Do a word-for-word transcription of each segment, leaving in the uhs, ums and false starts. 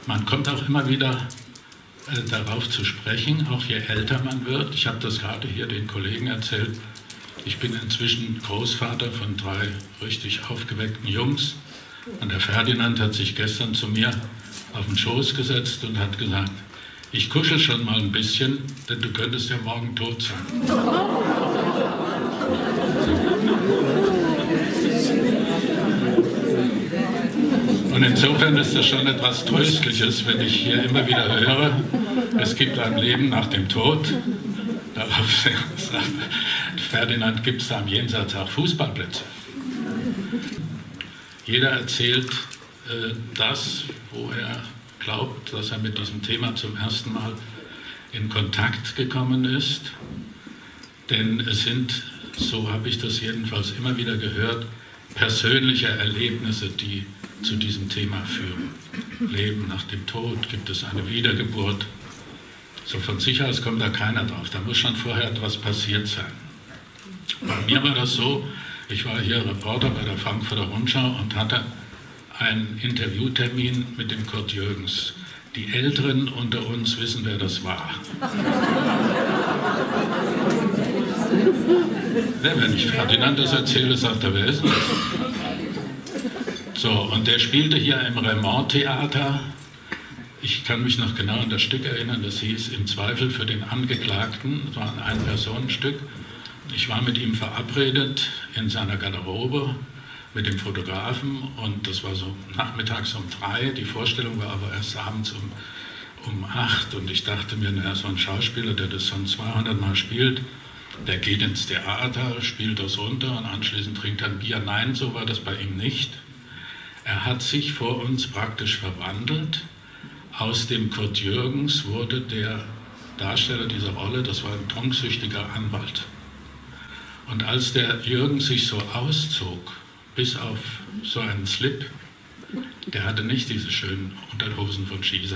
man kommt auch immer wieder äh, darauf zu sprechen, auch je älter man wird. Ich habe das gerade hier den Kollegen erzählt. Ich bin inzwischen Großvater von drei richtig aufgeweckten Jungs. Und der Ferdinand hat sich gestern zu mir auf den Schoß gesetzt und hat gesagt, ich kuschel schon mal ein bisschen, denn du könntest ja morgen tot sein. Und insofern ist das schon etwas Tröstliches, wenn ich hier immer wieder höre, es gibt ein Leben nach dem Tod. Darauf sagt Ferdinand, gibt es da am Jenseits auch Fußballplätze. Jeder erzählt äh, das, wo er glaubt, dass er mit diesem Thema zum ersten Mal in Kontakt gekommen ist. Denn es sind, so habe ich das jedenfalls immer wieder gehört, persönliche Erlebnisse, die zu diesem Thema führen. Leben nach dem Tod, gibt es eine Wiedergeburt. So von sich aus kommt da keiner drauf, da muss schon vorher etwas passiert sein. Bei mir war das so, ich war hier Reporter bei der Frankfurter Rundschau und hatte einen Interviewtermin mit dem Kurt Jürgens. Die Älteren unter uns wissen, wer das war. Wenn ich Ferdinand das erzähle, sagt er, wer ist das? So, und der spielte hier im Raymond-Theater. Ich kann mich noch genau an das Stück erinnern, das hieß Im Zweifel für den Angeklagten. Das war ein Ein-Personen-Stück. Ich war mit ihm verabredet in seiner Garderobe mit dem Fotografen und das war so nachmittags um drei. Die Vorstellung war aber erst abends um, um acht und ich dachte mir, naja, so ein Schauspieler, der das schon zweihundert Mal spielt, der geht ins Theater, spielt das runter und anschließend trinkt er ein Bier. Nein, so war das bei ihm nicht. Er hat sich vor uns praktisch verwandelt. Aus dem Kurt Jürgens wurde der Darsteller dieser Rolle, das war ein trunksüchtiger Anwalt. Und als der Jürgens sich so auszog, bis auf so einen Slip, der hatte nicht diese schönen Unterhosen von Schießer.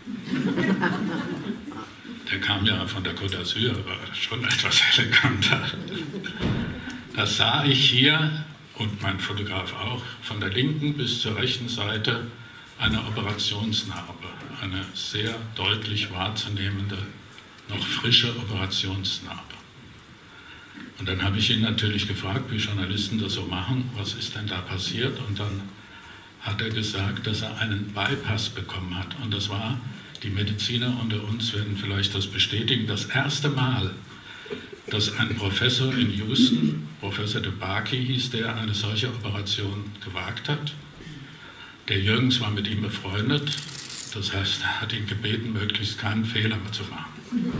Der kam ja von der Côte d'Azur, war schon etwas eleganter. Das sah ich hier, und mein Fotograf auch, von der linken bis zur rechten Seite eine Operationsnarbe, eine sehr deutlich wahrzunehmende, noch frische Operationsnarbe. Und dann habe ich ihn natürlich gefragt, wie Journalisten das so machen, was ist denn da passiert? Und dann hat er gesagt, dass er einen Bypass bekommen hat. Und das war, die Mediziner unter uns werden vielleicht das bestätigen, das erste Mal, dass ein Professor in Houston, Professor de Baki hieß der, eine solche Operation gewagt hat. Der Jürgens war mit ihm befreundet, das heißt, er hat ihn gebeten, möglichst keinen Fehler mehr zu machen.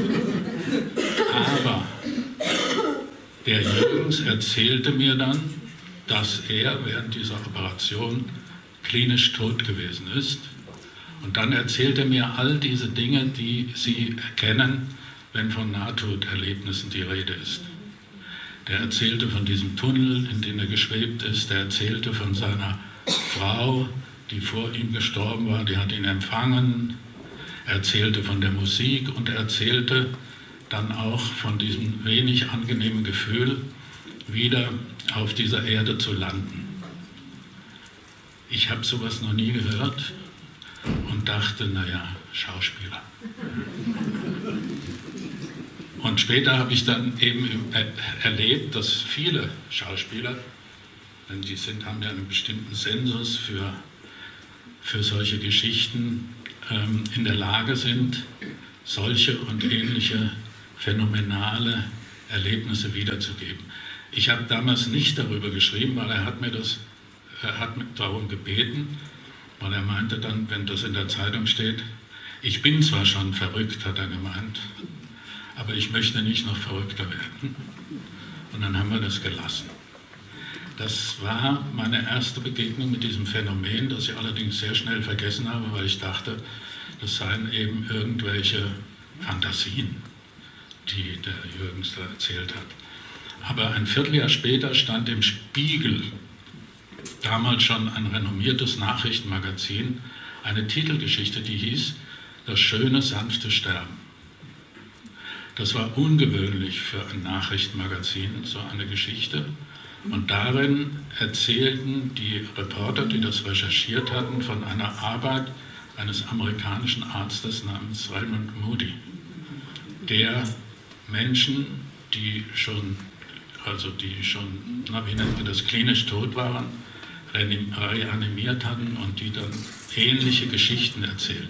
Aber der Jürgens erzählte mir dann, dass er während dieser Operation klinisch tot gewesen ist. Und dann erzählte er mir all diese Dinge, die Sie erkennen, wenn von Nahtoderlebnissen die Rede ist. Der erzählte von diesem Tunnel, in den er geschwebt ist. Der erzählte von seiner Frau, die vor ihm gestorben war, die hat ihn empfangen. Er erzählte von der Musik und er erzählte dann auch von diesem wenig angenehmen Gefühl, wieder auf dieser Erde zu landen. Ich habe sowas noch nie gehört und dachte, naja, Schauspieler. Und später habe ich dann eben erlebt, dass viele Schauspieler, denn die sind, haben ja einen bestimmten Sensus für, für solche Geschichten, ähm, in der Lage sind, solche und ähnliche phänomenale Erlebnisse wiederzugeben. Ich habe damals nicht darüber geschrieben, weil er hat mir das, er hat mich darum gebeten, weil er meinte dann, wenn das in der Zeitung steht, ich bin zwar schon verrückt, hat er gemeint, aber ich möchte nicht noch verrückter werden. Und dann haben wir das gelassen. Das war meine erste Begegnung mit diesem Phänomen, das ich allerdings sehr schnell vergessen habe, weil ich dachte, das seien eben irgendwelche Fantasien, die der Jürgens da erzählt hat. Aber ein Vierteljahr später stand im Spiegel, damals schon ein renommiertes Nachrichtenmagazin, eine Titelgeschichte, die hieß Das schöne, sanfte Sterben. Das war ungewöhnlich für ein Nachrichtenmagazin, so eine Geschichte. Und darin erzählten die Reporter, die das recherchiert hatten, von einer Arbeit eines amerikanischen Arztes namens Raymond Moody, der Menschen, die schon, also die schon, na, wie nennt man das, klinisch tot waren, reanimiert hatten und die dann ähnliche Geschichten erzählten.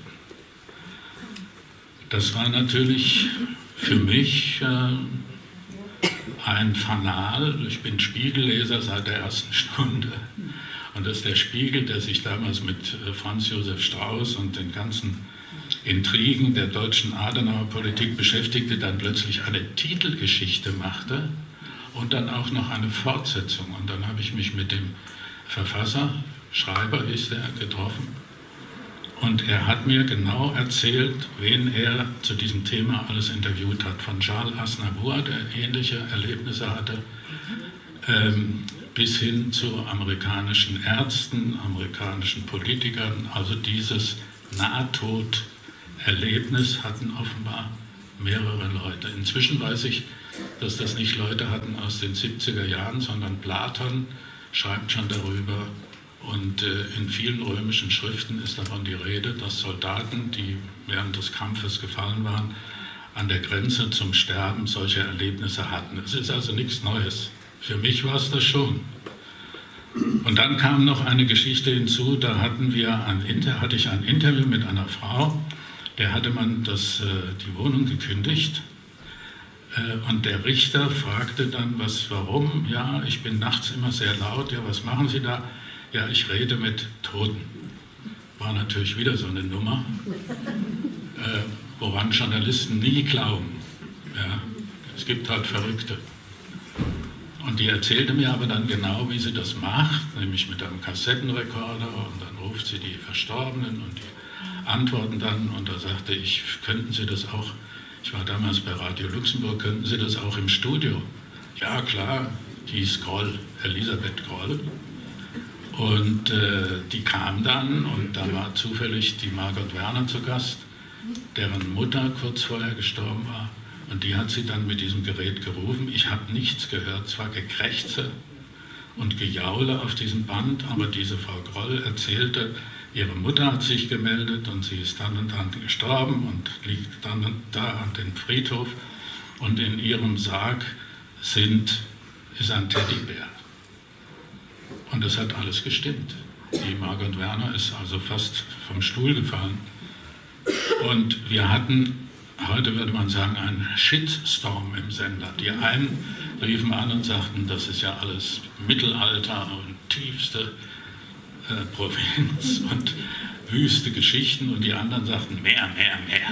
Das war natürlich für mich äh, ein Fanal. Ich bin Spiegelleser seit der ersten Stunde. Und dass der Spiegel, der sich damals mit äh, Franz Josef Strauß und den ganzen Intrigen der deutschen Adenauerpolitik beschäftigte, dann plötzlich eine Titelgeschichte machte und dann auch noch eine Fortsetzung. Und dann habe ich mich mit dem Verfasser, Schreiber ist er, getroffen. Und er hat mir genau erzählt, wen er zu diesem Thema alles interviewt hat. Von Charles Aznavour, der ähnliche Erlebnisse hatte, ähm, bis hin zu amerikanischen Ärzten, amerikanischen Politikern. Also dieses Nahtoderlebnis hatten offenbar mehrere Leute. Inzwischen weiß ich, dass das nicht Leute hatten aus den siebziger Jahren, sondern Platon schreibt schon darüber. Und äh, in vielen römischen Schriften ist davon die Rede, dass Soldaten, die während des Kampfes gefallen waren, an der Grenze zum Sterben solche Erlebnisse hatten. Es ist also nichts Neues. Für mich war es das schon. Und dann kam noch eine Geschichte hinzu, da hatten wir ein Inter hatte ich ein Interview mit einer Frau, der hatte man das, äh, die Wohnung gekündigt. Und der Richter fragte dann, was, warum? Ja, ich bin nachts immer sehr laut. Ja, was machen Sie da? Ja, ich rede mit Toten. War natürlich wieder so eine Nummer, äh, woran Journalisten nie glauben. Ja, es gibt halt Verrückte. Und die erzählte mir aber dann genau, wie sie das macht, nämlich mit einem Kassettenrekorder, und dann ruft sie die Verstorbenen und die antworten dann. Und da sagte ich, könnten Sie das auch... Ich war damals bei Radio Luxemburg, könnten Sie das auch im Studio? Ja, klar, die hieß Groll, Elisabeth Groll. Und äh, die kam dann und da war zufällig die Margot Werner zu Gast, deren Mutter kurz vorher gestorben war. Und die hat sie dann mit diesem Gerät gerufen. Ich habe nichts gehört, zwar Gekrächze und Gejaule auf diesem Band, aber diese Frau Groll erzählte, ihre Mutter hat sich gemeldet und sie ist dann und dann gestorben und liegt dann und da an dem Friedhof. Und in ihrem Sarg sind, ist ein Teddybär. Und das hat alles gestimmt. Die Margot Werner ist also fast vom Stuhl gefallen. Und wir hatten, heute würde man sagen, einen Shitstorm im Sender. Die einen riefen an und sagten, das ist ja alles Mittelalter und tiefste Äh, Provinz und wüste Geschichten, und die anderen sagten, mehr, mehr, mehr.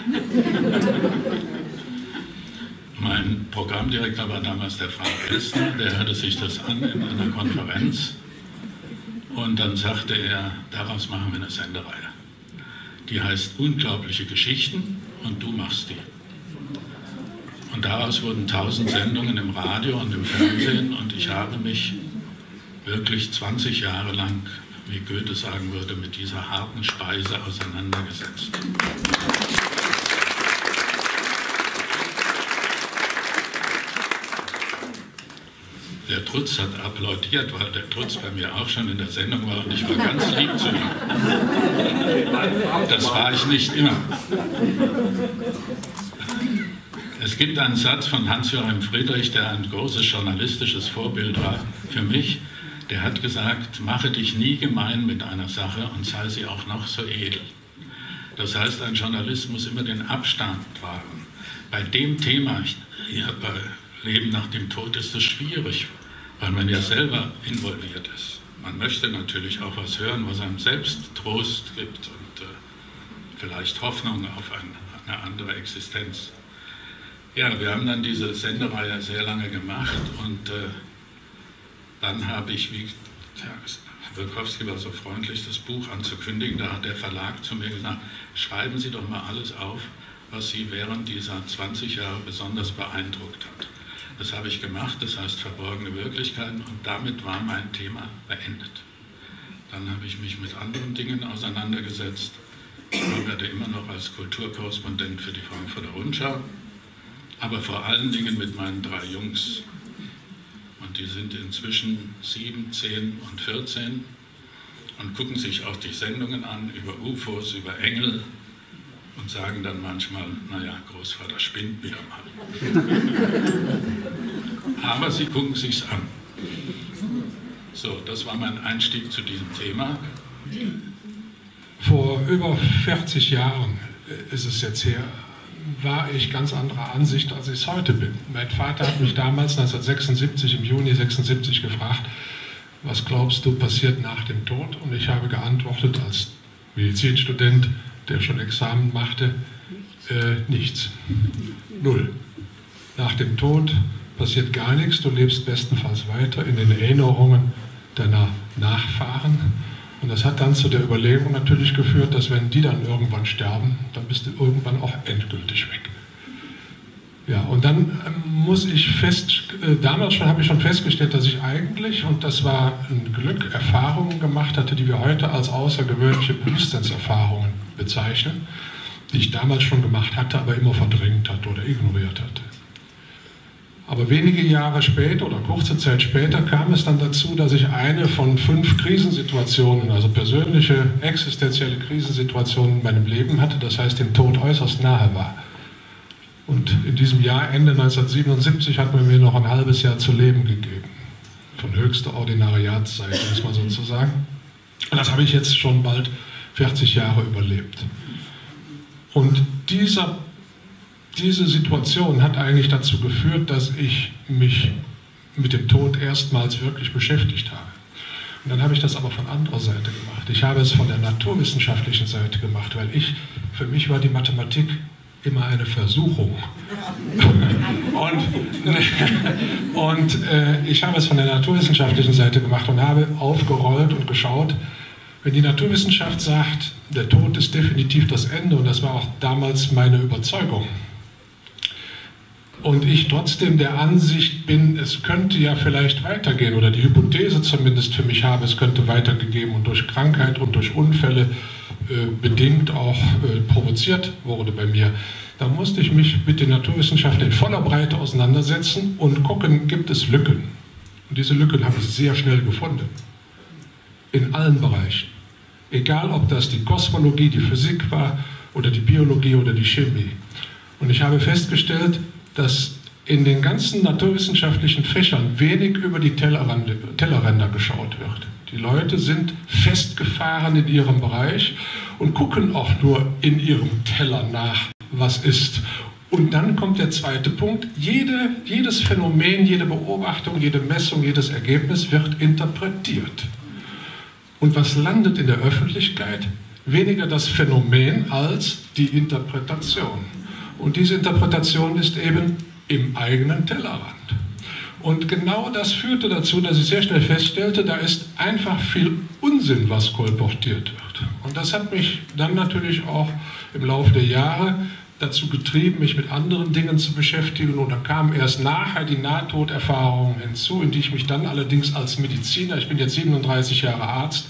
Mein Programmdirektor war damals der Frank Elstner, der hörte sich das an in einer Konferenz und dann sagte er, daraus machen wir eine Sendereihe. Die heißt Unglaubliche Geschichten und du machst die. Und daraus wurden tausend Sendungen im Radio und im Fernsehen, und ich habe mich wirklich zwanzig Jahre lang, wie Goethe sagen würde, mit dieser harten Speise auseinandergesetzt. Der Trutz hat applaudiert, weil der Trutz bei mir auch schon in der Sendung war und ich war ganz lieb zu ihm. Das war ich nicht immer. Es gibt einen Satz von Hans-Joachim Friedrich, der ein großes journalistisches Vorbild war für mich. Der hat gesagt, mache dich nie gemein mit einer Sache und sei sie auch noch so edel. Das heißt, ein Journalist muss immer den Abstand wahren. Bei dem Thema, hier bei Leben nach dem Tod, ist es schwierig, weil man ja selber involviert ist. Man möchte natürlich auch was hören, was einem selbst Trost gibt und äh, vielleicht Hoffnung auf ein, eine andere Existenz. Ja, wir haben dann diese Sendereihe sehr lange gemacht und äh, dann habe ich, wie Herr Wilkowski war so freundlich, das Buch anzukündigen. Da hat der Verlag zu mir gesagt, schreiben Sie doch mal alles auf, was Sie während dieser zwanzig Jahre besonders beeindruckt hat. Das habe ich gemacht, das heißt verborgene Wirklichkeiten, und damit war mein Thema beendet. Dann habe ich mich mit anderen Dingen auseinandergesetzt. Ich arbeite immer noch als Kulturkorrespondent für die Frankfurter Rundschau, aber vor allen Dingen mit meinen drei Jungs. Und die sind inzwischen sieben, zehn und vierzehn. und gucken sich auch die Sendungen an über U F Os, über Engel und sagen dann manchmal, naja, Großvater spinnt wieder mal. Aber sie gucken sich's an. So, das war mein Einstieg zu diesem Thema. Vor über vierzig Jahren ist es jetzt her, war ich ganz anderer Ansicht, als ich es heute bin. Mein Vater hat mich damals neunzehnhundertsechsundsiebzig, im Juni sechsundsiebzig gefragt, was glaubst du passiert nach dem Tod? Und ich habe geantwortet als Medizinstudent, der schon Examen machte, äh, nichts. Null. Nach dem Tod passiert gar nichts, du lebst bestenfalls weiter in den Erinnerungen deiner Nachfahren. Und das hat dann zu der Überlegung natürlich geführt, dass wenn die dann irgendwann sterben, dann bist du irgendwann auch endgültig weg. Ja, und dann ähm, muss ich fest, äh, damals schon habe ich schon festgestellt, dass ich eigentlich, und das war ein Glück, Erfahrungen gemacht hatte, die wir heute als außergewöhnliche Bewusstseinserfahrungen bezeichnen, die ich damals schon gemacht hatte, aber immer verdrängt hatte oder ignoriert hatte. Aber wenige Jahre später oder kurze Zeit später kam es dann dazu, dass ich eine von fünf Krisensituationen, also persönliche, existenzielle Krisensituationen in meinem Leben hatte, das heißt dem Tod äußerst nahe war. Und in diesem Jahr, Ende neunzehnhundertsiebenundsiebzig, hat man mir noch ein halbes Jahr zu leben gegeben. Von höchster Ordinariatszeit, muss man sozusagen. Und das habe ich jetzt schon bald vierzig Jahre überlebt. Und dieser Diese Situation hat eigentlich dazu geführt, dass ich mich mit dem Tod erstmals wirklich beschäftigt habe. Und dann habe ich das aber von anderer Seite gemacht. Ich habe es von der naturwissenschaftlichen Seite gemacht, weil ich, für mich war die Mathematik immer eine Versuchung. und und äh, ich habe es von der naturwissenschaftlichen Seite gemacht und habe aufgerollt und geschaut, wenn die Naturwissenschaft sagt, der Tod ist definitiv das Ende, und das war auch damals meine Überzeugung, und ich trotzdem der Ansicht bin, es könnte ja vielleicht weitergehen, oder die Hypothese zumindest für mich habe, es könnte weitergegeben und durch Krankheit und durch Unfälle äh, bedingt auch äh, provoziert wurde bei mir, da musste ich mich mit den Naturwissenschaften in voller Breite auseinandersetzen und gucken, gibt es Lücken. Und diese Lücken habe ich sehr schnell gefunden. In allen Bereichen. Egal, ob das die Kosmologie, die Physik war oder die Biologie oder die Chemie. Und ich habe festgestellt, dass in den ganzen naturwissenschaftlichen Fächern wenig über die Tellerrande, Tellerränder geschaut wird. Die Leute sind festgefahren in ihrem Bereich und gucken auch nur in ihrem Teller nach, was ist. Und dann kommt der zweite Punkt. Jede, jedes Phänomen, jede Beobachtung, jede Messung, jedes Ergebnis wird interpretiert. Und was landet in der Öffentlichkeit? Weniger das Phänomen als die Interpretation. Und diese Interpretation ist eben im eigenen Tellerrand. Und genau das führte dazu, dass ich sehr schnell feststellte, da ist einfach viel Unsinn, was kolportiert wird. Und das hat mich dann natürlich auch im Laufe der Jahre dazu getrieben, mich mit anderen Dingen zu beschäftigen. Und da kamen erst nachher die Nahtoderfahrungen hinzu, in die ich mich dann allerdings als Mediziner, ich bin jetzt siebenunddreißig Jahre Arzt,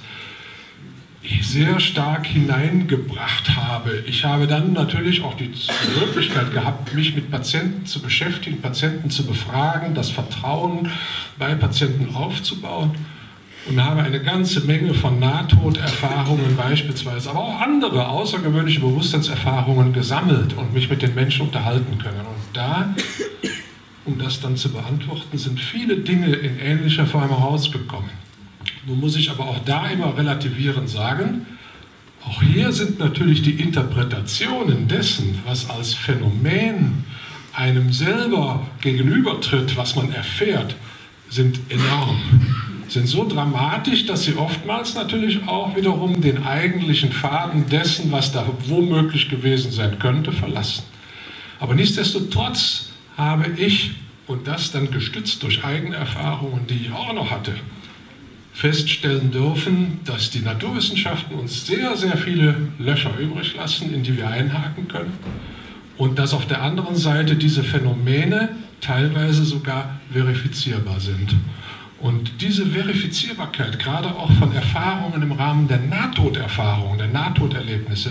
sehr stark hineingebracht habe. Ich habe dann natürlich auch die Möglichkeit gehabt, mich mit Patienten zu beschäftigen, Patienten zu befragen, das Vertrauen bei Patienten aufzubauen und habe eine ganze Menge von Nahtoderfahrungen beispielsweise, aber auch andere außergewöhnliche Bewusstseinserfahrungen gesammelt und mich mit den Menschen unterhalten können. Und da, um das dann zu beantworten, sind viele Dinge in ähnlicher Form herausgekommen. Nun muss ich aber auch da immer relativierend sagen, auch hier sind natürlich die Interpretationen dessen, was als Phänomen einem selber gegenübertritt, was man erfährt, sind enorm, sind so dramatisch, dass sie oftmals natürlich auch wiederum den eigentlichen Faden dessen, was da womöglich gewesen sein könnte, verlassen. Aber nichtsdestotrotz habe ich, und das dann gestützt durch eigene Erfahrungen, die ich auch noch hatte, feststellen dürfen, dass die Naturwissenschaften uns sehr, sehr viele Löcher übrig lassen, in die wir einhaken können, und dass auf der anderen Seite diese Phänomene teilweise sogar verifizierbar sind. Und diese Verifizierbarkeit, gerade auch von Erfahrungen im Rahmen der Nahtoderfahrungen, der Nahtoderlebnisse,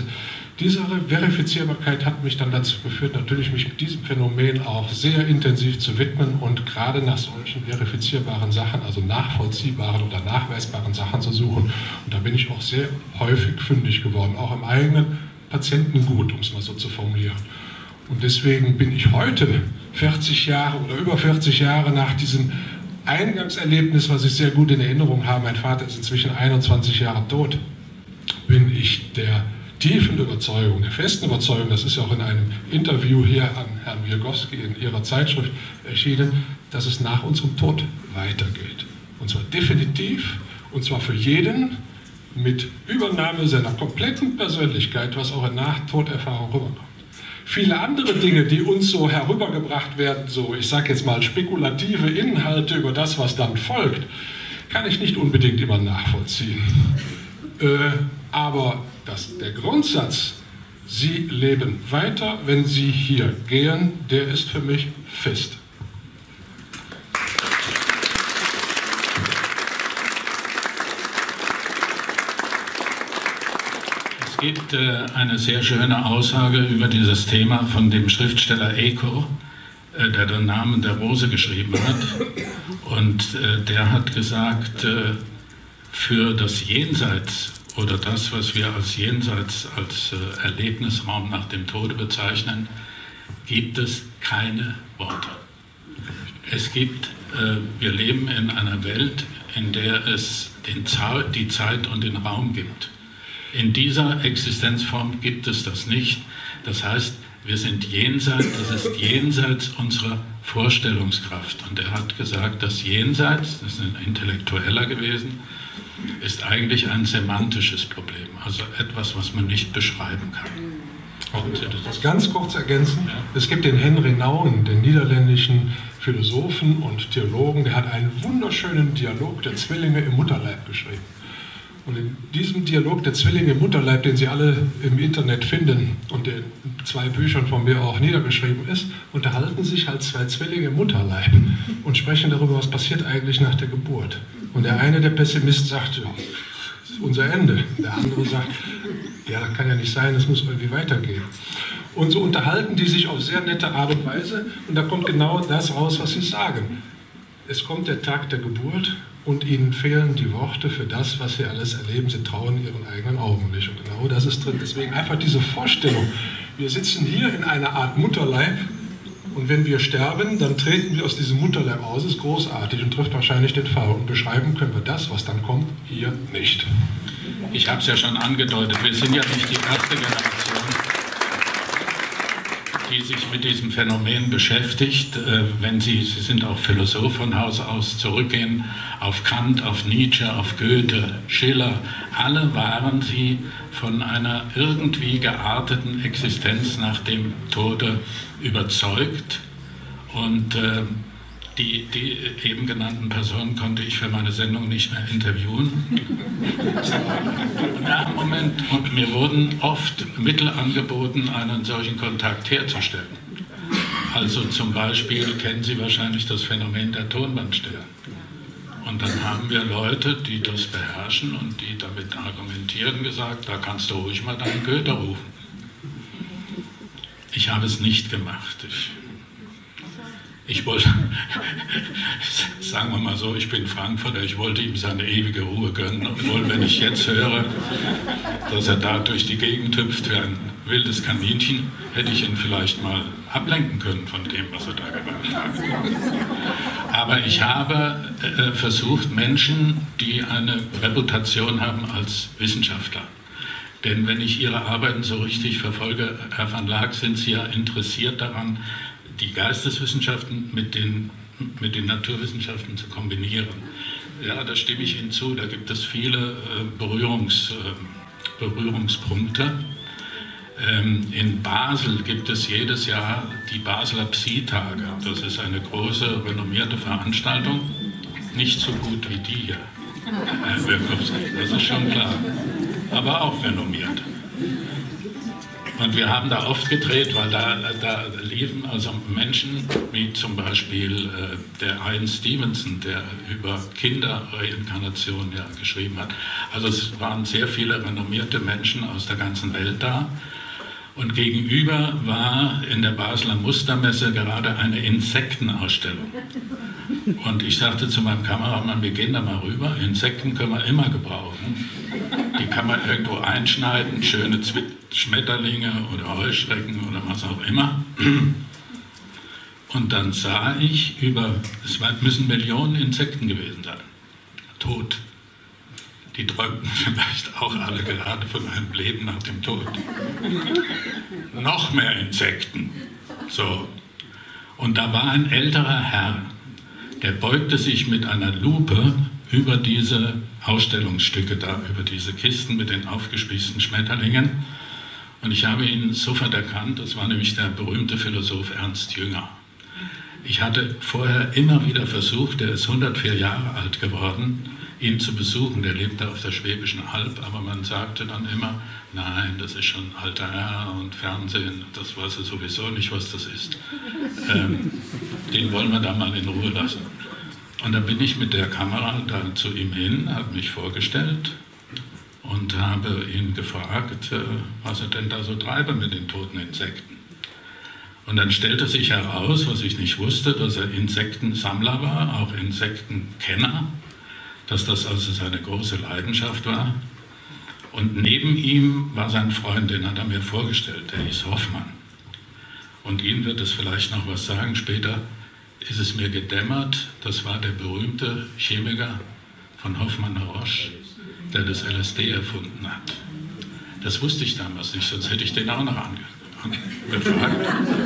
Diese Verifizierbarkeit hat mich dann dazu geführt, natürlich mich mit diesem Phänomen auch sehr intensiv zu widmen und gerade nach solchen verifizierbaren Sachen, also nachvollziehbaren oder nachweisbaren Sachen zu suchen. Und da bin ich auch sehr häufig fündig geworden, auch im eigenen Patientengut, um es mal so zu formulieren. Und deswegen bin ich heute, vierzig Jahre oder über vierzig Jahre nach diesem Eingangserlebnis, was ich sehr gut in Erinnerung habe, mein Vater ist inzwischen einundzwanzig Jahre tot, bin ich der tiefen Überzeugung, der festen Überzeugung, das ist ja auch in einem Interview hier an Herrn Wielgowski in Ihrer Zeitschrift erschienen, dass es nach unserem Tod weitergeht. Und zwar definitiv, und zwar für jeden, mit Übernahme seiner kompletten Persönlichkeit, was auch in Nachtoderfahrung rüberkommt. Viele andere Dinge, die uns so herübergebracht werden, so ich sage jetzt mal spekulative Inhalte über das, was dann folgt, kann ich nicht unbedingt immer nachvollziehen. Äh, aber das, der Grundsatz, Sie leben weiter, wenn Sie hier gehen, der ist für mich fest. Es gibt äh, eine sehr schöne Aussage über dieses Thema von dem Schriftsteller Eco, äh, der den Namen der Rose geschrieben hat. Und äh, der hat gesagt, äh, für das Jenseits oder das, was wir als Jenseits, als äh, Erlebnisraum nach dem Tode bezeichnen, gibt es keine Worte. Es gibt, äh, wir leben in einer Welt, in der es den Za- die Zeit und den Raum gibt. In dieser Existenzform gibt es das nicht. Das heißt, wir sind jenseits, das ist jenseits unserer Vorstellungskraft. Und er hat gesagt, das Jenseits, das ist ein Intellektueller gewesen, ist eigentlich ein semantisches Problem, also etwas, was man nicht beschreiben kann. Und das ganz kurz ergänzen, ja. Es gibt den Henry Nouwen, den niederländischen Philosophen und Theologen, der hat einen wunderschönen Dialog der Zwillinge im Mutterleib geschrieben. Und in diesem Dialog der Zwillinge im Mutterleib, den Sie alle im Internet finden und der in zwei Büchern von mir auch niedergeschrieben ist, unterhalten sich halt zwei Zwillinge im Mutterleib und sprechen darüber, was passiert eigentlich nach der Geburt. Und der eine, der Pessimist, sagt, ja, das ist unser Ende. Der andere sagt, ja, das kann ja nicht sein, es muss irgendwie weitergehen. Und so unterhalten die sich auf sehr nette Art und Weise und da kommt genau das raus, was sie sagen. Es kommt der Tag der Geburt und ihnen fehlen die Worte für das, was sie alles erleben. Sie trauen ihren eigenen Augen nicht. Und genau das ist drin. Deswegen einfach diese Vorstellung. Wir sitzen hier in einer Art Mutterleib und wenn wir sterben, dann treten wir aus diesem Mutterleib aus. Das ist großartig und trifft wahrscheinlich den Fall. Und beschreiben können wir das, was dann kommt, hier nicht. Ich habe es ja schon angedeutet, wir sind ja nicht die erste Generation, die sich mit diesem Phänomen beschäftigt. Wenn Sie, Sie sind auch Philosoph von Haus aus, zurückgehen auf Kant, auf Nietzsche, auf Goethe, Schiller, alle waren sie von einer irgendwie gearteten Existenz nach dem Tode überzeugt. Und äh, die, die eben genannten Personen konnte ich für meine Sendung nicht mehr interviewen. Ja, Moment. Und mir wurden oft Mittel angeboten, einen solchen Kontakt herzustellen. Also zum Beispiel kennen Sie wahrscheinlich das Phänomen der Tonbandstelle. Und dann haben wir Leute, die das beherrschen und die damit argumentieren, gesagt, da kannst du ruhig mal deinen Goethe rufen. Ich habe es nicht gemacht. Ich, ich wollte, sagen wir mal so, ich bin Frankfurter, ich wollte ihm seine ewige Ruhe gönnen, obwohl, wenn ich jetzt höre, dass er da durch die Gegend hüpft wie ein wildes Kaninchen, hätte ich ihn vielleicht mal ablenken können von dem, was er da gemacht hat. Aber ich habe äh, versucht, Menschen, die eine Reputation haben als Wissenschaftler, denn wenn ich Ihre Arbeiten so richtig verfolge, Herr van Laak, sind Sie ja interessiert daran, die Geisteswissenschaften mit den, mit den Naturwissenschaften zu kombinieren. Ja, da stimme ich Ihnen zu, da gibt es viele äh, Berührungs, äh, Berührungspunkte. Ähm, in Basel gibt es jedes Jahr die Basler Psi-Tage. Das ist eine große, renommierte Veranstaltung, nicht so gut wie die hier, Herr Wielkowski, das ist schon klar, aber auch renommiert. Und wir haben da oft gedreht, weil da, da liefen also Menschen, wie zum Beispiel äh, der Ian Stevenson, der über Kinderreinkarnation ja geschrieben hat. Also es waren sehr viele renommierte Menschen aus der ganzen Welt da. Und gegenüber war in der Basler Mustermesse gerade eine Insektenausstellung. Und ich sagte zu meinem Kameramann, wir gehen da mal rüber, Insekten können wir immer gebrauchen. Die kann man irgendwo einschneiden, schöne Schmetterlinge oder Heuschrecken oder was auch immer. Und dann sah ich über, es müssen Millionen Insekten gewesen sein, tot. Die träumten vielleicht auch alle gerade von einem Leben nach dem Tod. Noch mehr Insekten. So. Und da war ein älterer Herr, der beugte sich mit einer Lupe über diese Ausstellungsstücke da, über diese Kisten mit den aufgespießten Schmetterlingen. Und ich habe ihn sofort erkannt, das war nämlich der berühmte Philosoph Ernst Jünger. Ich hatte vorher immer wieder versucht, der ist hundertvier Jahre alt geworden, ihn zu besuchen, der lebte auf der Schwäbischen Alb, aber man sagte dann immer, nein, das ist schon ein alter Herr und Fernsehen, das weiß er sowieso nicht, was das ist. Ähm, den wollen wir da mal in Ruhe lassen. Und dann bin ich mit der Kamera da zu ihm hin, habe mich vorgestellt und habe ihn gefragt, äh, was er denn da so treibe mit den toten Insekten. Und dann stellte sich heraus, was ich nicht wusste, dass er Insektensammler war, auch Insektenkenner, dass das also seine große Leidenschaft war. Und neben ihm war sein Freund, den hat er mir vorgestellt, der hieß Hoffmann. Und Ihnen wird es vielleicht noch was sagen, später ist es mir gedämmert, das war der berühmte Chemiker von Hoffmann-la-Roche, der das L S D erfunden hat. Das wusste ich damals nicht, sonst hätte ich den auch noch angefragt.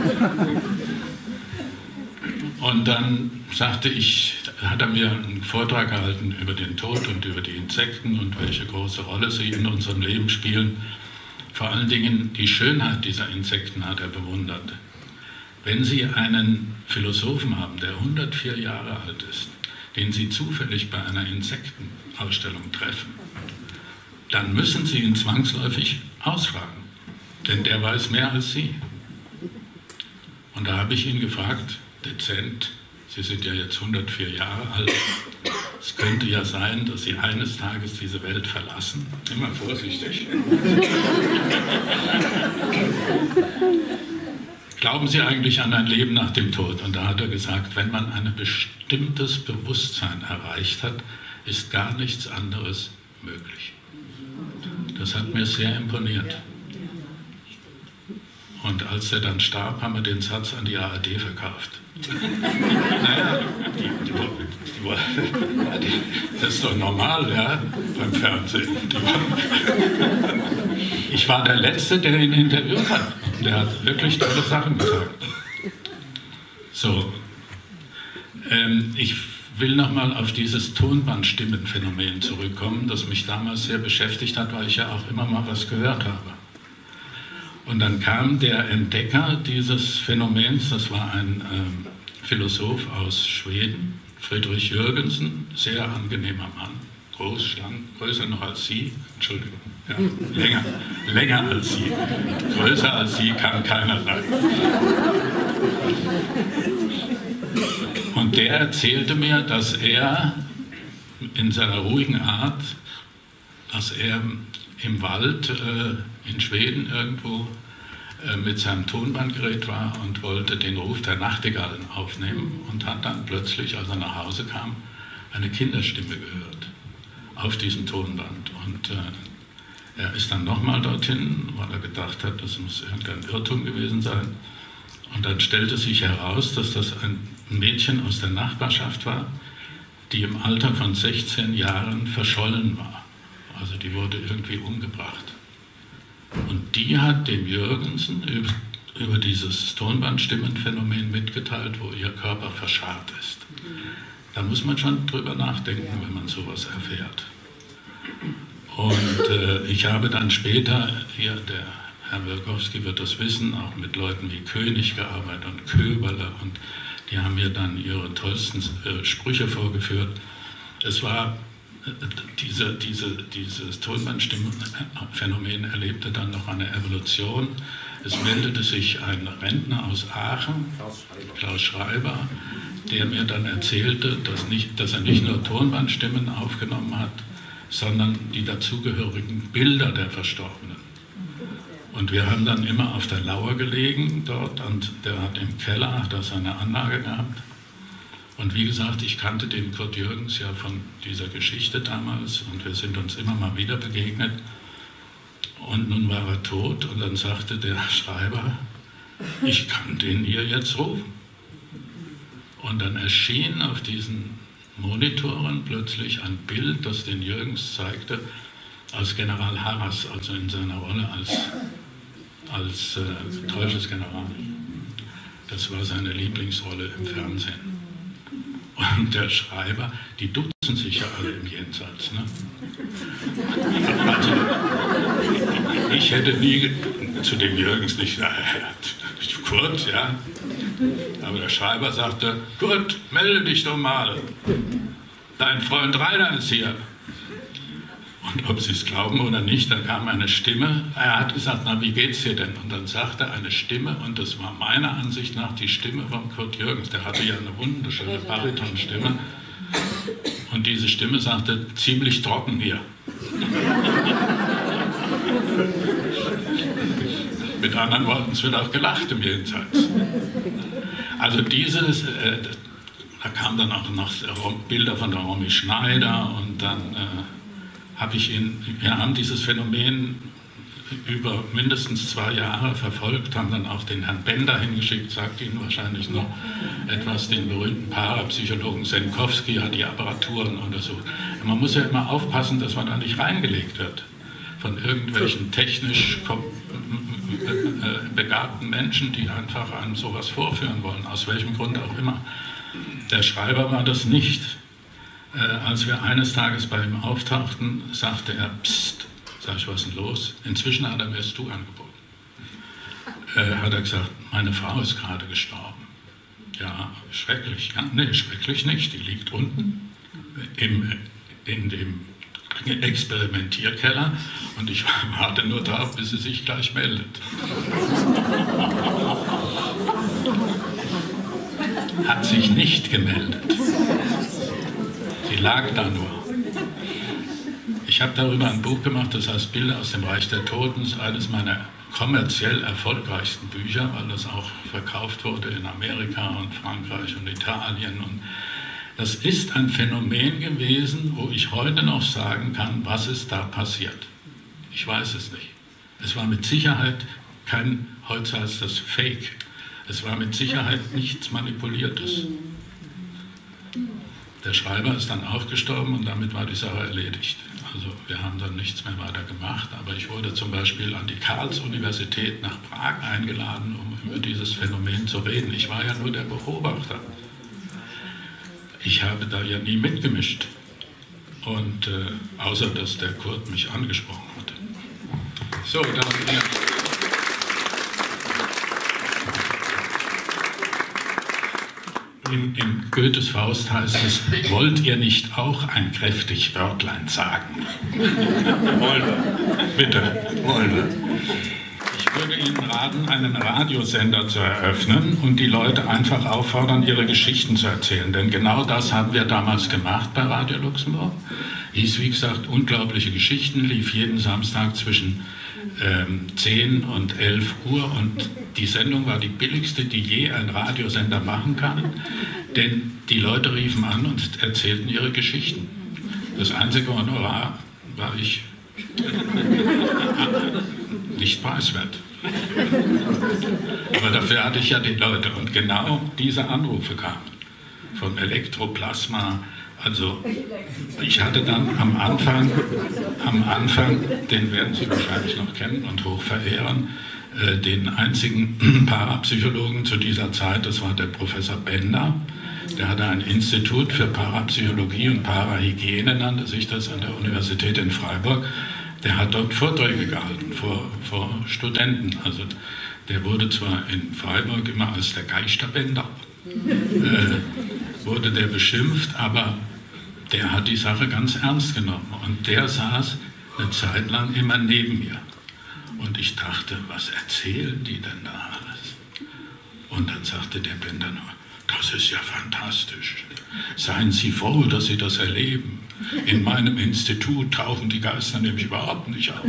Und dann sagte ich, hat er mir einen Vortrag gehalten über den Tod und über die Insekten und welche große Rolle sie in unserem Leben spielen. Vor allen Dingen die Schönheit dieser Insekten hat er bewundert. Wenn Sie einen Philosophen haben, der hundertvier Jahre alt ist, den Sie zufällig bei einer Insektenausstellung treffen, dann müssen Sie ihn zwangsläufig ausfragen, denn der weiß mehr als Sie. Und da habe ich ihn gefragt, dezent, Sie sind ja jetzt hundertvier Jahre alt, es könnte ja sein, dass Sie eines Tages diese Welt verlassen. Immer vorsichtig. Glauben Sie eigentlich an ein Leben nach dem Tod? Und da hat er gesagt, wenn man ein bestimmtes Bewusstsein erreicht hat, ist gar nichts anderes möglich. Das hat mir sehr imponiert. Und als er dann starb, haben wir den Satz an die A R D verkauft. Naja, die, die, die, die, das ist doch normal, ja, beim Fernsehen. Ich war der Letzte, der ihn interviewt hat. Der hat wirklich tolle Sachen gesagt. So, ähm, ich will nochmal auf dieses Tonbandstimmenphänomen zurückkommen, das mich damals sehr beschäftigt hat, weil ich ja auch immer mal was gehört habe. Und dann kam der Entdecker dieses Phänomens, das war ein ähm, Philosoph aus Schweden, Friedrich Jürgensen, sehr angenehmer Mann, groß, schlank, größer noch als Sie, Entschuldigung, ja, länger, länger als Sie, größer als Sie kann keiner sein. Und der erzählte mir, dass er in seiner ruhigen Art, dass er im Wald äh, in Schweden irgendwo äh, mit seinem Tonbandgerät war und wollte den Ruf der Nachtigallen aufnehmen und hat dann plötzlich, als er nach Hause kam, eine Kinderstimme gehört auf diesem Tonband. Und äh, er ist dann nochmal dorthin, weil er gedacht hat, das muss irgendein Irrtum gewesen sein. Und dann stellte sich heraus, dass das ein Mädchen aus der Nachbarschaft war, die im Alter von sechzehn Jahren verschollen war. Also die wurde irgendwie umgebracht. Und die hat dem Jürgensen über, über dieses Tonbandstimmenphänomen mitgeteilt, wo ihr Körper verscharrt ist. Da muss man schon drüber nachdenken, wenn man sowas erfährt. Und äh, ich habe dann später, hier der Herr Wilkowski wird das wissen, auch mit Leuten wie König gearbeitet und Köberle, und die haben mir dann ihre tollsten äh, Sprüche vorgeführt. Es war Diese, diese, dieses Tonbandstimmenphänomen erlebte dann noch eine Evolution. Es meldete sich ein Rentner aus Aachen, Klaus Schreiber, der mir dann erzählte, dass, nicht, dass er nicht nur Tonbandstimmen aufgenommen hat, sondern die dazugehörigen Bilder der Verstorbenen. Und wir haben dann immer auf der Lauer gelegen dort und der hat im Keller hat er seine Anlage gehabt. Und wie gesagt, ich kannte den Kurt Jürgens ja von dieser Geschichte damals und wir sind uns immer mal wieder begegnet. Und nun war er tot und dann sagte der Schreiber, ich kann den hier jetzt rufen. Und dann erschien auf diesen Monitoren plötzlich ein Bild, das den Jürgens zeigte, als General Harras, also in seiner Rolle als, als äh, Teufelsgeneral. Das war seine Lieblingsrolle im Fernsehen. Und der Schreiber, die duzen sich ja alle im Jenseits. Ne? Also, ich hätte nie zu dem Jürgens nicht gesagt, Kurt, ja. Aber der Schreiber sagte, Kurt, melde dich doch mal. Dein Freund Rainer ist hier. Und ob Sie es glauben oder nicht, da kam eine Stimme. Er hat gesagt, na, wie geht's dir denn? Und dann sagte eine Stimme, und das war meiner Ansicht nach die Stimme von Kurt Jürgens. Der hatte ja eine wunderschöne Baritonstimme. Und diese Stimme sagte, ziemlich trocken hier. Mit anderen Worten, es wird auch gelacht im Jenseits. Also dieses, äh, da kamen dann auch noch Bilder von der Romy Schneider und dann äh, habe ich ihn, wir haben dieses Phänomen über mindestens zwei Jahre verfolgt, haben dann auch den Herrn Bender hingeschickt, sagt Ihnen wahrscheinlich noch etwas, den berühmten Parapsychologen Senkowski hat die Apparaturen untersucht. Man muss ja immer aufpassen, dass man da nicht reingelegt wird von irgendwelchen technisch begabten Menschen, die einfach einem sowas vorführen wollen, aus welchem Grund auch immer. Der Schreiber war das nicht. Äh, als wir eines Tages bei ihm auftauchten, sagte er, Psst, sag ich, was ist denn los? Inzwischen hat er mir das Tuch angeboten. Äh, hat er gesagt, meine Frau ist gerade gestorben. Ja, schrecklich. Ja, nee, schrecklich nicht. Die liegt unten im, in dem Experimentierkeller und ich warte nur darauf, bis sie sich gleich meldet. Hat sich nicht gemeldet. Sie lag da nur. Ich habe darüber ein Buch gemacht, das heißt Bilder aus dem Reich der Toten. Das ist eines meiner kommerziell erfolgreichsten Bücher, weil das auch verkauft wurde in Amerika und Frankreich und Italien. Und das ist ein Phänomen gewesen, wo ich heute noch sagen kann, was ist da passiert. Ich weiß es nicht. Es war mit Sicherheit kein, heute heißt das Fake, es war mit Sicherheit nichts Manipuliertes. Der Schreiber ist dann auch gestorben und damit war die Sache erledigt. Also wir haben dann nichts mehr weiter gemacht, aber ich wurde zum Beispiel an die Karls-Universität nach Prag eingeladen, um über dieses Phänomen zu reden. Ich war ja nur der Beobachter. Ich habe da ja nie mitgemischt, und äh, außer dass der Kurt mich angesprochen hatte. So, dann, ja. In, in Goethes Faust heißt es, wollt ihr nicht auch ein kräftig Wörtlein sagen? Wollen wir. Bitte, wollen wir. Ich würde Ihnen raten, einen Radiosender zu eröffnen und die Leute einfach auffordern, ihre Geschichten zu erzählen. Denn genau das haben wir damals gemacht bei Radio Luxemburg. Hieß, wie gesagt, unglaubliche Geschichten, lief jeden Samstag zwischen ähm, zehn und elf Uhr. Und die Sendung war die billigste, die je ein Radiosender machen kann. Denn die Leute riefen an und erzählten ihre Geschichten. Das einzige Honorar war ich nicht preiswert. Aber dafür hatte ich ja die Leute. Und genau diese Anrufe kamen von Elektroplasma. Also ich hatte dann am Anfang, am Anfang, den werden Sie wahrscheinlich noch kennen und hoch verehren, äh, den einzigen Parapsychologen zu dieser Zeit, das war der Professor Bender. Der hatte ein Institut für Parapsychologie und Parahygiene, nannte sich das, an der Universität in Freiburg. Der hat dort Vorträge gehalten vor, vor Studenten. Also der wurde zwar in Freiburg immer als der Geisterbänder, äh, wurde der beschimpft, aber der hat die Sache ganz ernst genommen. Und der saß eine Zeit lang immer neben mir. Und ich dachte, was erzählen die denn da alles? Und dann sagte der Bender nur, das ist ja fantastisch. Seien Sie froh, dass Sie das erleben. In meinem Institut tauchen die Geister nämlich überhaupt nicht auf.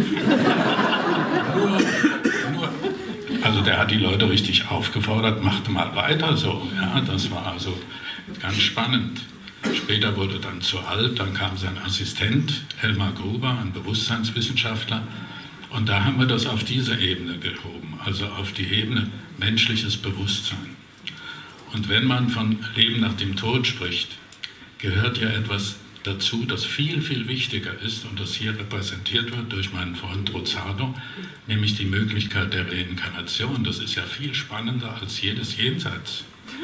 nur, nur, also der hat die Leute richtig aufgefordert, macht mal weiter so. Ja, das war also ganz spannend. Später wurde dann zu alt, dann kam sein Assistent Elmar Gruber, ein Bewusstseinswissenschaftler, und da haben wir das auf diese Ebene gehoben, also auf die Ebene menschliches Bewusstsein. Und wenn man von Leben nach dem Tod spricht, gehört ja etwas dazu, das viel, viel wichtiger ist und das hier repräsentiert wird durch meinen Freund Rozzado, nämlich die Möglichkeit der Reinkarnation. Das ist ja viel spannender als jedes Jenseits.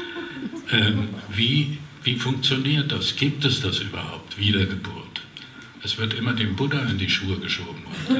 Ähm, wie, wie funktioniert das? Gibt es das überhaupt? Wiedergeburt. Es wird immer dem Buddha in die Schuhe geschoben. Und, äh,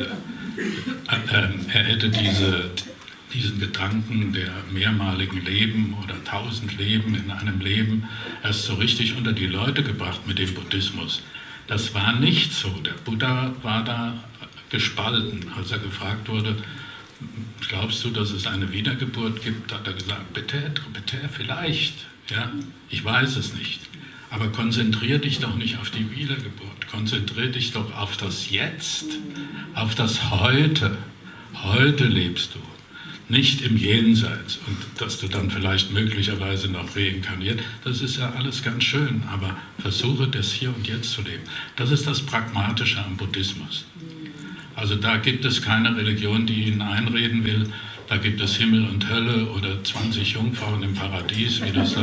äh, er hätte diese, diesen Gedanken der mehrmaligen Leben oder tausend Leben in einem Leben erst so richtig unter die Leute gebracht mit dem Buddhismus. Das war nicht so. Der Buddha war da gespalten. Als er gefragt wurde, glaubst du, dass es eine Wiedergeburt gibt, hat er gesagt, bitte, bitte, vielleicht. Ja, ich weiß es nicht. Aber konzentrier dich doch nicht auf die Wiedergeburt. Konzentrier dich doch auf das Jetzt, auf das Heute. Heute lebst du. Nicht im Jenseits und dass du dann vielleicht möglicherweise noch reinkarniert, das ist ja alles ganz schön, aber versuche das hier und jetzt zu leben. Das ist das Pragmatische am Buddhismus. Also da gibt es keine Religion, die ihnen einreden will, da gibt es Himmel und Hölle oder zwanzig Jungfrauen im Paradies, wie das da,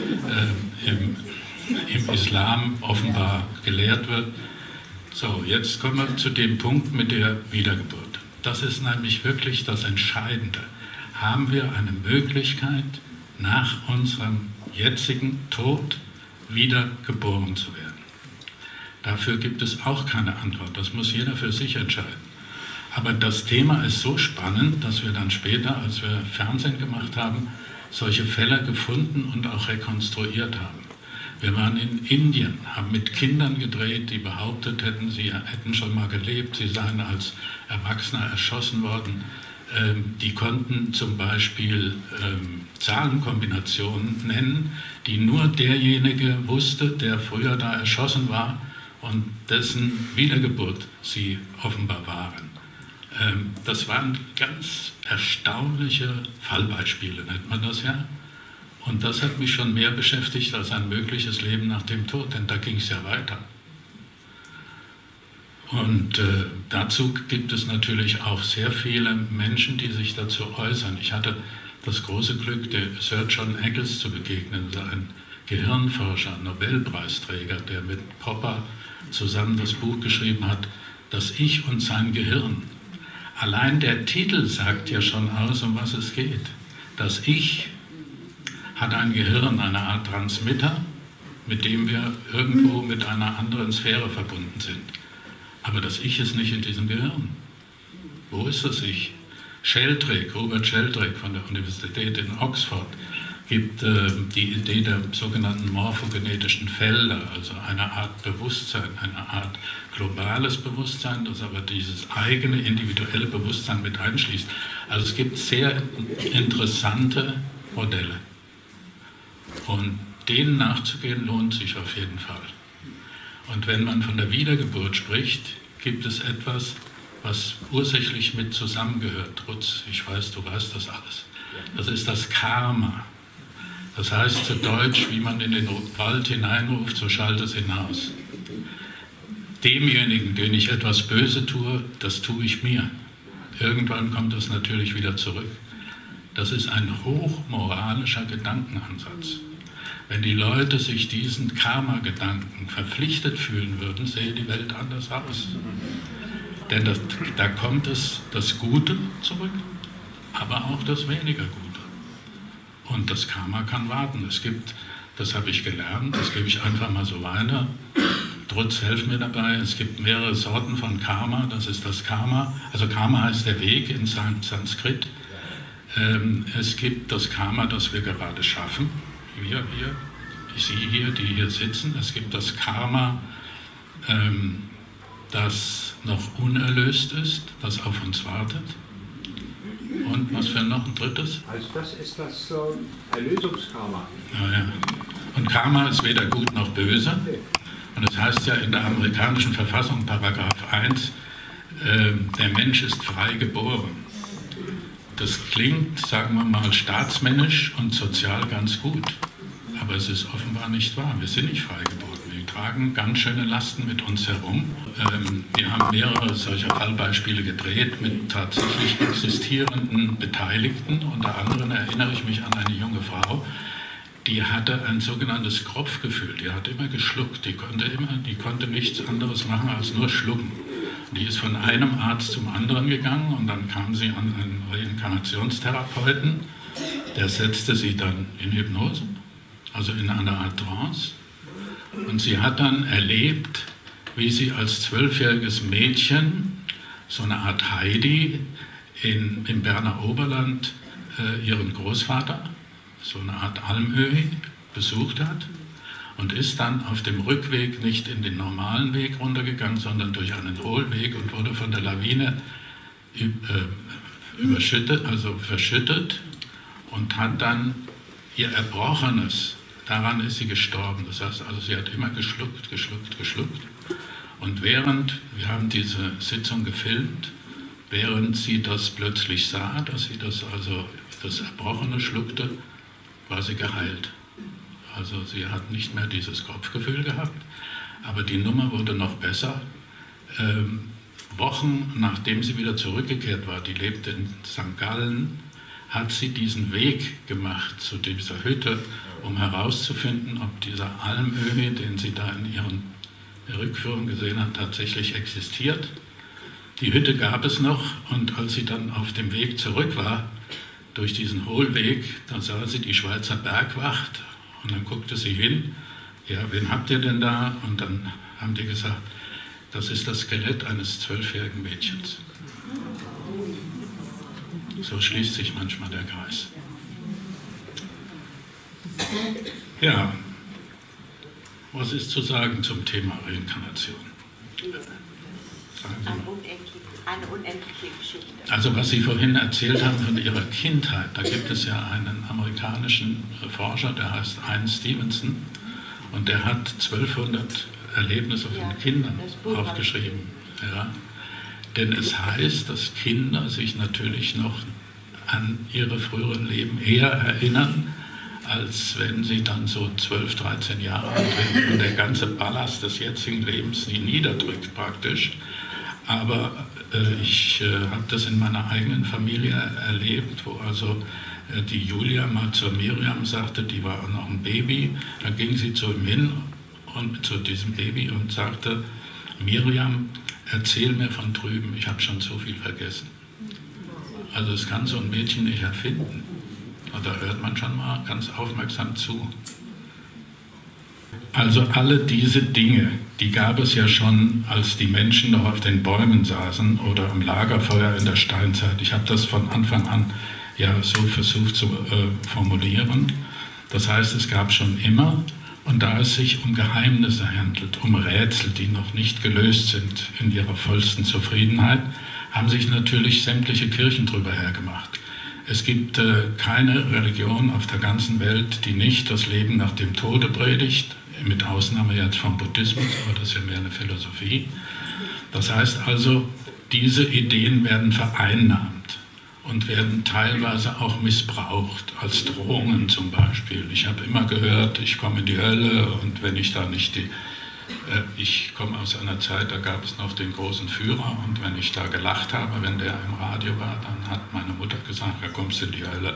äh, im, im Islam offenbar gelehrt wird. So, jetzt kommen wir zu dem Punkt mit der Wiedergeburt. Das ist nämlich wirklich das Entscheidende. Haben wir eine Möglichkeit, nach unserem jetzigen Tod wieder geboren zu werden? Dafür gibt es auch keine Antwort. Das muss jeder für sich entscheiden. Aber das Thema ist so spannend, dass wir dann später, als wir Fernsehen gemacht haben, solche Fälle gefunden und auch rekonstruiert haben. Wir waren in Indien, haben mit Kindern gedreht, die behauptet hätten, sie hätten schon mal gelebt, sie seien als Erwachsene erschossen worden. Ähm, die konnten zum Beispiel ähm, Zahlenkombinationen nennen, die nur derjenige wusste, der früher da erschossen war und dessen Wiedergeburt sie offenbar waren. Ähm, das waren ganz erstaunliche Fallbeispiele, nennt man das ja. Und das hat mich schon mehr beschäftigt als ein mögliches Leben nach dem Tod, denn da ging es ja weiter. Und äh, dazu gibt es natürlich auch sehr viele Menschen, die sich dazu äußern. Ich hatte das große Glück, der Sir John Eccles zu begegnen, ein Gehirnforscher, Nobelpreisträger, der mit Popper zusammen das Buch geschrieben hat, Das Ich und sein Gehirn. Allein der Titel sagt ja schon aus, um was es geht. Das Ich hat ein Gehirn, eine Art Transmitter, mit dem wir irgendwo mit einer anderen Sphäre verbunden sind. Aber das Ich ist nicht in diesem Gehirn. Wo ist das Ich? Sheldrake, Robert Sheldrake von der Universität in Oxford, gibt äh, die Idee der sogenannten morphogenetischen Felder, also eine Art Bewusstsein, eine Art globales Bewusstsein, das aber dieses eigene individuelle Bewusstsein mit einschließt. Also es gibt sehr interessante Modelle. Und denen nachzugehen, lohnt sich auf jeden Fall. Und wenn man von der Wiedergeburt spricht, gibt es etwas, was ursächlich mit zusammengehört. Trutz, ich weiß, du weißt das alles. Das ist das Karma. Das heißt zu Deutsch, wie man in den Wald hineinruft, so schallt es hinaus. Demjenigen, den ich etwas Böse tue, das tue ich mir. Irgendwann kommt das natürlich wieder zurück. Das ist ein hochmoralischer Gedankenansatz. Wenn die Leute sich diesen Karma-Gedanken verpflichtet fühlen würden, sähe die Welt anders aus. Denn das, da kommt es das Gute zurück, aber auch das weniger Gute. Und das Karma kann warten. Es gibt, das habe ich gelernt, das gebe ich einfach mal so weiter. Trutz, helf mir dabei. Es gibt mehrere Sorten von Karma. Das ist das Karma. Also Karma heißt der Weg in Sanskrit. Ähm, es gibt das Karma, das wir gerade schaffen. Wir hier, Sie hier, die hier sitzen. Es gibt das Karma, ähm, das noch unerlöst ist, das auf uns wartet. Und was für noch ein drittes? Also das ist das äh, Erlösungskarma. Ja, ja. Und Karma ist weder gut noch böse. Und es heißt ja in der amerikanischen Verfassung, Paragraph eins, äh, der Mensch ist frei geboren. Das klingt, sagen wir mal, staatsmännisch und sozial ganz gut. Aber es ist offenbar nicht wahr. Wir sind nicht frei geboren. Wir tragen ganz schöne Lasten mit uns herum. Ähm, wir haben mehrere solcher Fallbeispiele gedreht mit tatsächlich existierenden Beteiligten. Unter anderem erinnere ich mich an eine junge Frau, die hatte ein sogenanntes Kropfgefühl. Die hat immer geschluckt. Die konnte, immer, die konnte nichts anderes machen als nur schlucken. Die ist von einem Arzt zum anderen gegangen und dann kam sie an einen Reinkarnationstherapeuten. Der setzte sie dann in Hypnose, also in einer Art Trance. Und sie hat dann erlebt, wie sie als zwölfjähriges Mädchen, so eine Art Heidi, in, im Berner Oberland äh, ihren Großvater, so eine Art Almöhi, besucht hat und ist dann auf dem Rückweg nicht in den normalen Weg runtergegangen, sondern durch einen Hohlweg und wurde von der Lawine äh, überschüttet, also verschüttet und hat dann ihr Erbrochenes, daran ist sie gestorben. Das heißt also, sie hat immer geschluckt, geschluckt, geschluckt. Und während, wir haben diese Sitzung gefilmt, während sie das plötzlich sah, dass sie das also das Erbrochene schluckte, war sie geheilt. Also sie hat nicht mehr dieses Kopfgefühl gehabt, aber die Nummer wurde noch besser. Ähm, Wochen nachdem sie wieder zurückgekehrt war, die lebte in Sankt Gallen, hat sie diesen Weg gemacht zu dieser Hütte, um herauszufinden, ob dieser Almöhi, den sie da in ihren Rückführung gesehen hat, tatsächlich existiert. Die Hütte gab es noch und als sie dann auf dem Weg zurück war, durch diesen Hohlweg, da sah sie die Schweizer Bergwacht und dann guckte sie hin, ja, wen habt ihr denn da? Und dann haben die gesagt, das ist das Skelett eines zwölfjährigen Mädchens. So schließt sich manchmal der Kreis. Ja, was ist zu sagen zum Thema Reinkarnation? Sagen Sie mal. Eine unendliche Geschichte. Also was Sie vorhin erzählt haben von Ihrer Kindheit, da gibt es ja einen amerikanischen Forscher, der heißt Ian Stevenson und der hat zwölfhundert Erlebnisse von ja, Kindern aufgeschrieben. Ja. Denn es heißt, dass Kinder sich natürlich noch an ihre früheren Leben eher erinnern, als wenn sie dann so zwölf, dreizehn Jahre alt werden und der ganze Ballast des jetzigen Lebens sie niederdrückt praktisch. Aber äh, ich äh, habe das in meiner eigenen Familie erlebt, wo also äh, die Julia mal zur Miriam sagte, die war noch ein Baby, da ging sie zu ihm hin und zu diesem Baby und sagte, Miriam, erzähl mir von drüben, ich habe schon so viel vergessen. Also es kann so ein Mädchen nicht erfinden. Und da hört man schon mal ganz aufmerksam zu. Also alle diese Dinge, die gab es ja schon, als die Menschen noch auf den Bäumen saßen oder am Lagerfeuer in der Steinzeit. Ich habe das von Anfang an ja so versucht zu äh, formulieren. Das heißt, es gab schon immer, und da es sich um Geheimnisse handelt, um Rätsel, die noch nicht gelöst sind in ihrer vollsten Zufriedenheit, haben sich natürlich sämtliche Kirchen drüber hergemacht. Es gibt äh, keine Religion auf der ganzen Welt, die nicht das Leben nach dem Tode predigt, mit Ausnahme jetzt vom Buddhismus, aber das ist ja mehr eine Philosophie. Das heißt also, diese Ideen werden vereinnahmt und werden teilweise auch missbraucht, als Drohungen zum Beispiel. Ich habe immer gehört, ich komme in die Hölle und wenn ich da nicht die... Äh, ich komme aus einer Zeit, da gab es noch den großen Führer und wenn ich da gelacht habe, wenn der im Radio war, dann hat meine Mutter gesagt, da kommst du in die Hölle.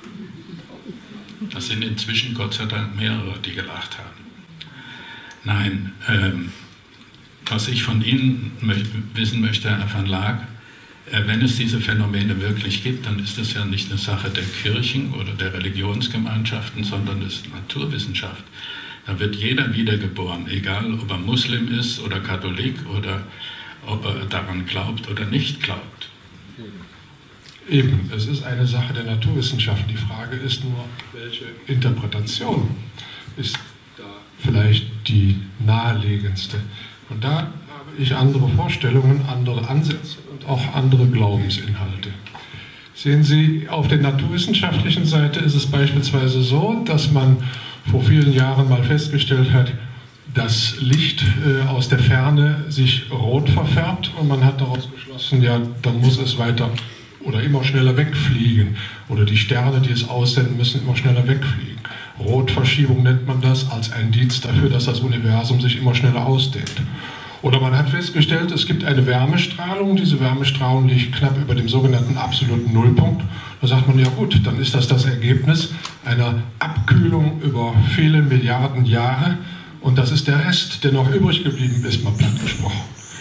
Das sind inzwischen Gott sei Dank mehrere, die gelacht haben. Nein, ähm, was ich von Ihnen mö wissen möchte, Herr van Laak, äh, wenn es diese Phänomene wirklich gibt, dann ist das ja nicht eine Sache der Kirchen oder der Religionsgemeinschaften, sondern es ist Naturwissenschaft. Da wird jeder wiedergeboren, egal ob er Muslim ist oder Katholik oder ob er daran glaubt oder nicht glaubt. Eben, es ist eine Sache der Naturwissenschaften. Die Frage ist nur, welche Interpretation ist da vielleicht die naheliegendste. Und da habe ich andere Vorstellungen, andere Ansätze und auch andere Glaubensinhalte. Sehen Sie, auf der naturwissenschaftlichen Seite ist es beispielsweise so, dass man vor vielen Jahren mal festgestellt hat, dass Licht äh, aus der Ferne sich rot verfärbt und man hat daraus geschlossen, ja, dann muss es weiter oder immer schneller wegfliegen. Oder die Sterne, die es aussenden, müssen immer schneller wegfliegen. Rotverschiebung nennt man das als ein Indiz dafür, dass das Universum sich immer schneller ausdehnt. Oder man hat festgestellt, es gibt eine Wärmestrahlung, diese Wärmestrahlung liegt knapp über dem sogenannten absoluten Nullpunkt. Da sagt man, ja gut, dann ist das das Ergebnis einer Abkühlung über viele Milliarden Jahre und das ist der Rest, der noch übrig geblieben ist, mal platt gesprochen.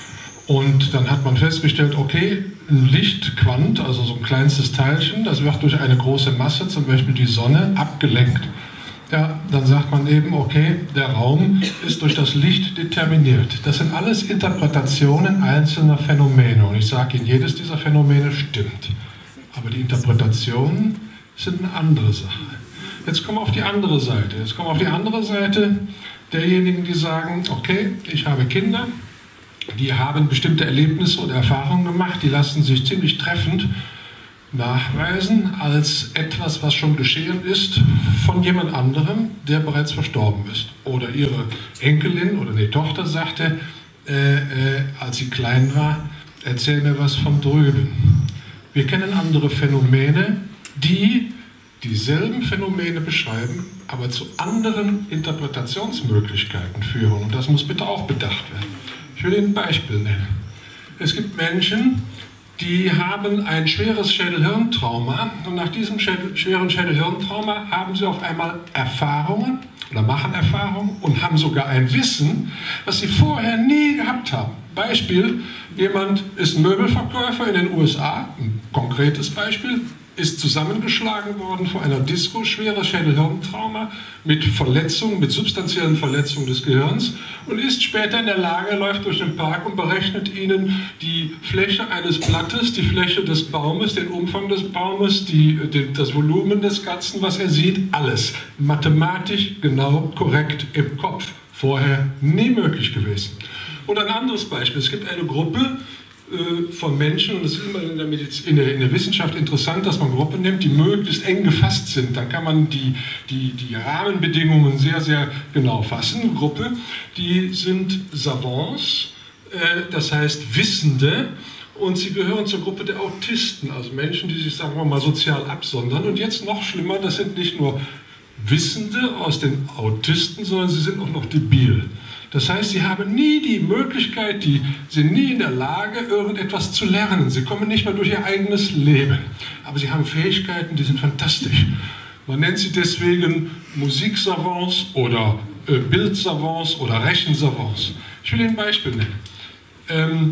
Und dann hat man festgestellt, okay, ein Lichtquant, also so ein kleinstes Teilchen, das wird durch eine große Masse, zum Beispiel die Sonne, abgelenkt. Ja, dann sagt man eben, okay, der Raum ist durch das Licht determiniert. Das sind alles Interpretationen einzelner Phänomene. Und ich sage Ihnen, jedes dieser Phänomene stimmt. Aber die Interpretationen sind eine andere Sache. Jetzt kommen wir auf die andere Seite. Jetzt kommen wir auf die andere Seite derjenigen, die sagen, okay, ich habe Kinder, die haben bestimmte Erlebnisse und Erfahrungen gemacht, die lassen sich ziemlich treffend nachweisen als etwas, was schon geschehen ist von jemand anderem, der bereits verstorben ist. Oder ihre Enkelin oder die Tochter sagte, äh, äh, als sie klein war, erzähl mir was von drüben. Wir kennen andere Phänomene, die dieselben Phänomene beschreiben, aber zu anderen Interpretationsmöglichkeiten führen. Und das muss bitte auch bedacht werden. Ich will Ihnen ein Beispiel nennen. Es gibt Menschen, die haben ein schweres Schädel-Hirn-Trauma und nach diesem Schädel, schweren Schädel-Hirn-Trauma haben sie auf einmal Erfahrungen oder machen Erfahrungen und haben sogar ein Wissen, was sie vorher nie gehabt haben. Beispiel, jemand ist ein Möbelverkäufer in den U S A, ein konkretes Beispiel, ist zusammengeschlagen worden vor einer Disco, schweres Schädel-Hirn-Trauma mit Verletzungen, mit substanziellen Verletzungen des Gehirns und ist später in der Lage, läuft durch den Park und berechnet Ihnen die Fläche eines Blattes, die Fläche des Baumes, den Umfang des Baumes, die, die, das Volumen des Ganzen, was er sieht, alles mathematisch genau korrekt im Kopf. Vorher nie möglich gewesen. Oder ein anderes Beispiel, es gibt eine Gruppe von Menschen, und es ist immer in der, Medizin, in, der, in der Wissenschaft interessant, dass man Gruppen nimmt, die möglichst eng gefasst sind. Dann kann man die, die, die Rahmenbedingungen sehr, sehr genau fassen. Eine Gruppe, die sind Savants, äh, das heißt Wissende, und sie gehören zur Gruppe der Autisten, also Menschen, die sich, sagen wir mal, sozial absondern. Und jetzt noch schlimmer, das sind nicht nur Wissende aus den Autisten, sondern sie sind auch noch debil. Das heißt, sie haben nie die Möglichkeit, die sind nie in der Lage, irgendetwas zu lernen. Sie kommen nicht mehr durch ihr eigenes Leben. Aber sie haben Fähigkeiten, die sind fantastisch. Man nennt sie deswegen Musiksavants oder äh, Bildsavants oder Rechensavants. Ich will Ihnen ein Beispiel nennen. Ähm,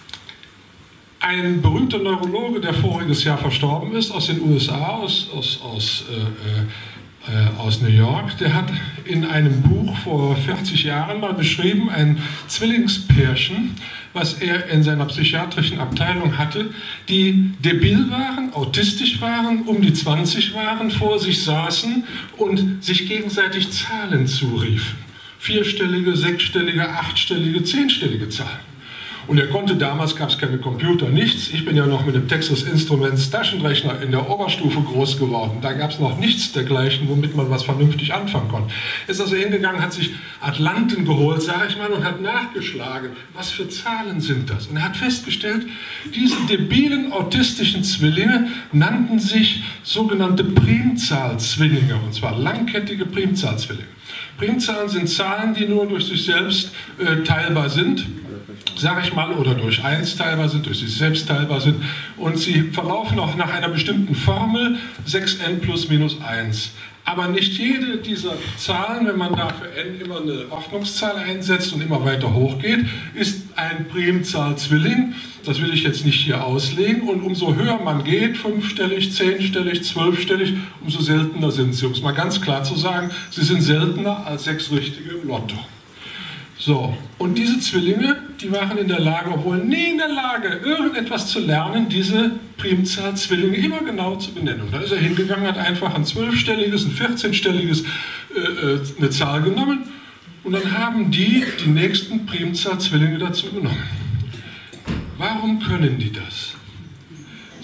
ein berühmter Neurologe, der voriges Jahr verstorben ist, aus den U S A, aus, aus, aus äh, äh, aus New York, der hat in einem Buch vor vierzig Jahren mal beschrieben, ein Zwillingspärchen, was er in seiner psychiatrischen Abteilung hatte, die debil waren, autistisch waren, um die zwanzig waren, vor sich saßen und sich gegenseitig Zahlen zuriefen. Vierstellige, sechsstellige, achtstellige, zehnstellige Zahlen. Und er konnte, damals gab es keine Computer, nichts. Ich bin ja noch mit dem Texas Instruments Taschenrechner in der Oberstufe groß geworden. Da gab es noch nichts dergleichen, womit man was vernünftig anfangen konnte. Er ist also hingegangen, hat sich Atlanten geholt, sage ich mal, und hat nachgeschlagen, was für Zahlen sind das. Und er hat festgestellt, diese debilen autistischen Zwillinge nannten sich sogenannte Primzahlzwillinge, und zwar langkettige Primzahlzwillinge. Primzahlen sind Zahlen, die nur durch sich selbst äh, teilbar sind, sage ich mal, oder durch eins teilbar sind, durch sich selbst teilbar sind, und sie verlaufen auch nach einer bestimmten Formel, sechs n plus minus eins. Aber nicht jede dieser Zahlen, wenn man da für n immer eine Ordnungszahl einsetzt und immer weiter hochgeht, ist ein Primzahlzwilling. Das will ich jetzt nicht hier auslegen. Und umso höher man geht, fünfstellig, zehnstellig, zwölfstellig, umso seltener sind sie. Um es mal ganz klar zu sagen, sie sind seltener als sechs richtige im Lotto. So, und diese Zwillinge, die waren in der Lage, obwohl nie in der Lage, irgendetwas zu lernen, diese Primzahlzwillinge immer genau zu benennen. Und da ist er hingegangen, hat einfach ein zwölfstelliges, ein vierzehnstelliges äh, eine Zahl genommen, und dann haben die die nächsten Primzahlzwillinge dazu genommen. Warum können die das?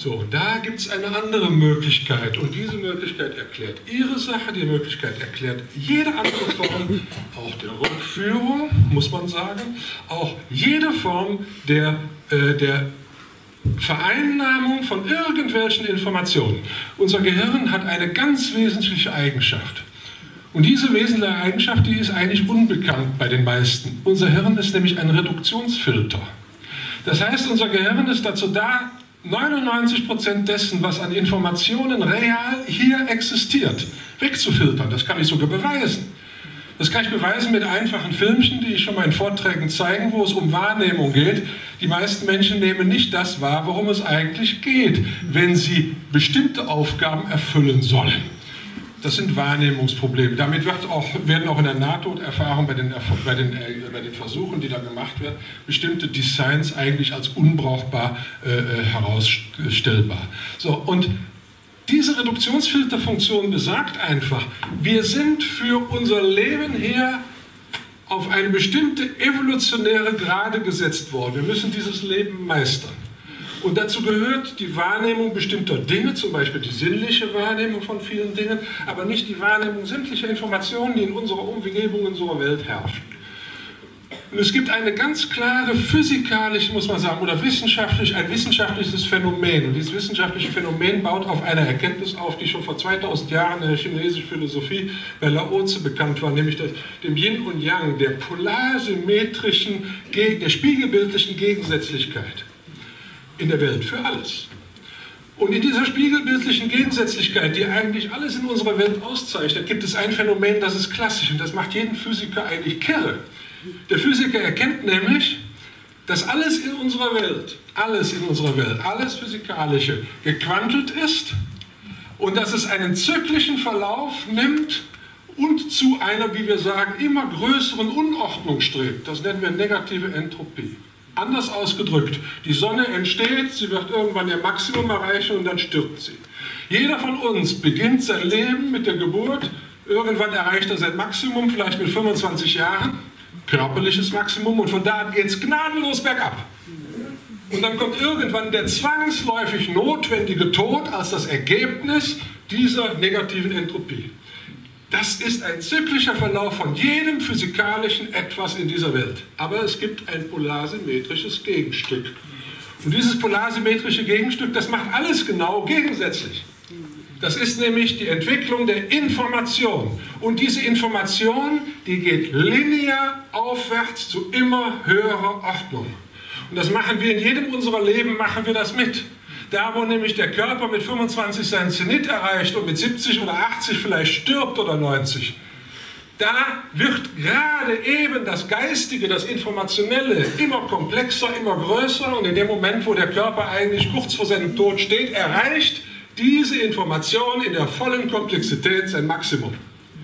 So, da gibt es eine andere Möglichkeit und diese Möglichkeit erklärt Ihre Sache, die Möglichkeit erklärt jede andere Form, auch der Rückführung, muss man sagen, auch jede Form der, äh, der Vereinnahmung von irgendwelchen Informationen. Unser Gehirn hat eine ganz wesentliche Eigenschaft. Und diese wesentliche Eigenschaft, die ist eigentlich unbekannt bei den meisten. Unser Hirn ist nämlich ein Reduktionsfilter. Das heißt, unser Gehirn ist dazu da, neunundneunzig Prozent dessen, was an Informationen real hier existiert, wegzufiltern. Das kann ich sogar beweisen. Das kann ich beweisen mit einfachen Filmchen, die ich schon mal in Vorträgen zeige, wo es um Wahrnehmung geht. Die meisten Menschen nehmen nicht das wahr, worum es eigentlich geht, wenn sie bestimmte Aufgaben erfüllen sollen. Das sind Wahrnehmungsprobleme. Damit wird auch, werden auch in der Nahtoderfahrung bei den, bei, den, äh, bei den Versuchen, die da gemacht werden, bestimmte Designs eigentlich als unbrauchbar äh, herausstellbar. So, und diese Reduktionsfilterfunktion besagt einfach, wir sind für unser Leben hier auf eine bestimmte evolutionäre Grade gesetzt worden. Wir müssen dieses Leben meistern. Und dazu gehört die Wahrnehmung bestimmter Dinge, zum Beispiel die sinnliche Wahrnehmung von vielen Dingen, aber nicht die Wahrnehmung sämtlicher Informationen, die in unserer Umgebung, in unserer Welt herrschen. Und es gibt eine ganz klare physikalische, muss man sagen, oder wissenschaftlich, ein wissenschaftliches Phänomen. Und dieses wissenschaftliche Phänomen baut auf einer Erkenntnis auf, die schon vor zweitausend Jahren in der chinesischen Philosophie bei Laozi bekannt war, nämlich das, dem Yin und Yang, der polarsymmetrischen, der spiegelbildlichen Gegensätzlichkeit in der Welt für alles. Und in dieser spiegelbildlichen Gegensätzlichkeit, die eigentlich alles in unserer Welt auszeichnet, gibt es ein Phänomen, das ist klassisch und das macht jeden Physiker eigentlich kirre. Der Physiker erkennt nämlich, dass alles in unserer Welt, alles in unserer Welt, alles Physikalische gequantelt ist und dass es einen zyklischen Verlauf nimmt und zu einer, wie wir sagen, immer größeren Unordnung strebt. Das nennen wir negative Entropie. Anders ausgedrückt, die Sonne entsteht, sie wird irgendwann ihr Maximum erreichen und dann stirbt sie. Jeder von uns beginnt sein Leben mit der Geburt, irgendwann erreicht er sein Maximum, vielleicht mit fünfundzwanzig Jahren, körperliches Maximum, und von da an geht es gnadenlos bergab. Und dann kommt irgendwann der zwangsläufig notwendige Tod als das Ergebnis dieser negativen Entropie. Das ist ein zyklischer Verlauf von jedem physikalischen Etwas in dieser Welt. Aber es gibt ein polarsymmetrisches Gegenstück. Und dieses polarsymmetrische Gegenstück, das macht alles genau gegensätzlich. Das ist nämlich die Entwicklung der Information. Und diese Information, die geht linear aufwärts zu immer höherer Ordnung. Und das machen wir in jedem unserer Leben, machen wir das mit. Da, wo nämlich der Körper mit fünfundzwanzig seinen Zenit erreicht und mit siebzig oder achtzig vielleicht stirbt oder neunzig, da wird gerade eben das Geistige, das Informationelle immer komplexer, immer größer, und in dem Moment, wo der Körper eigentlich kurz vor seinem Tod steht, erreicht diese Information in der vollen Komplexität sein Maximum.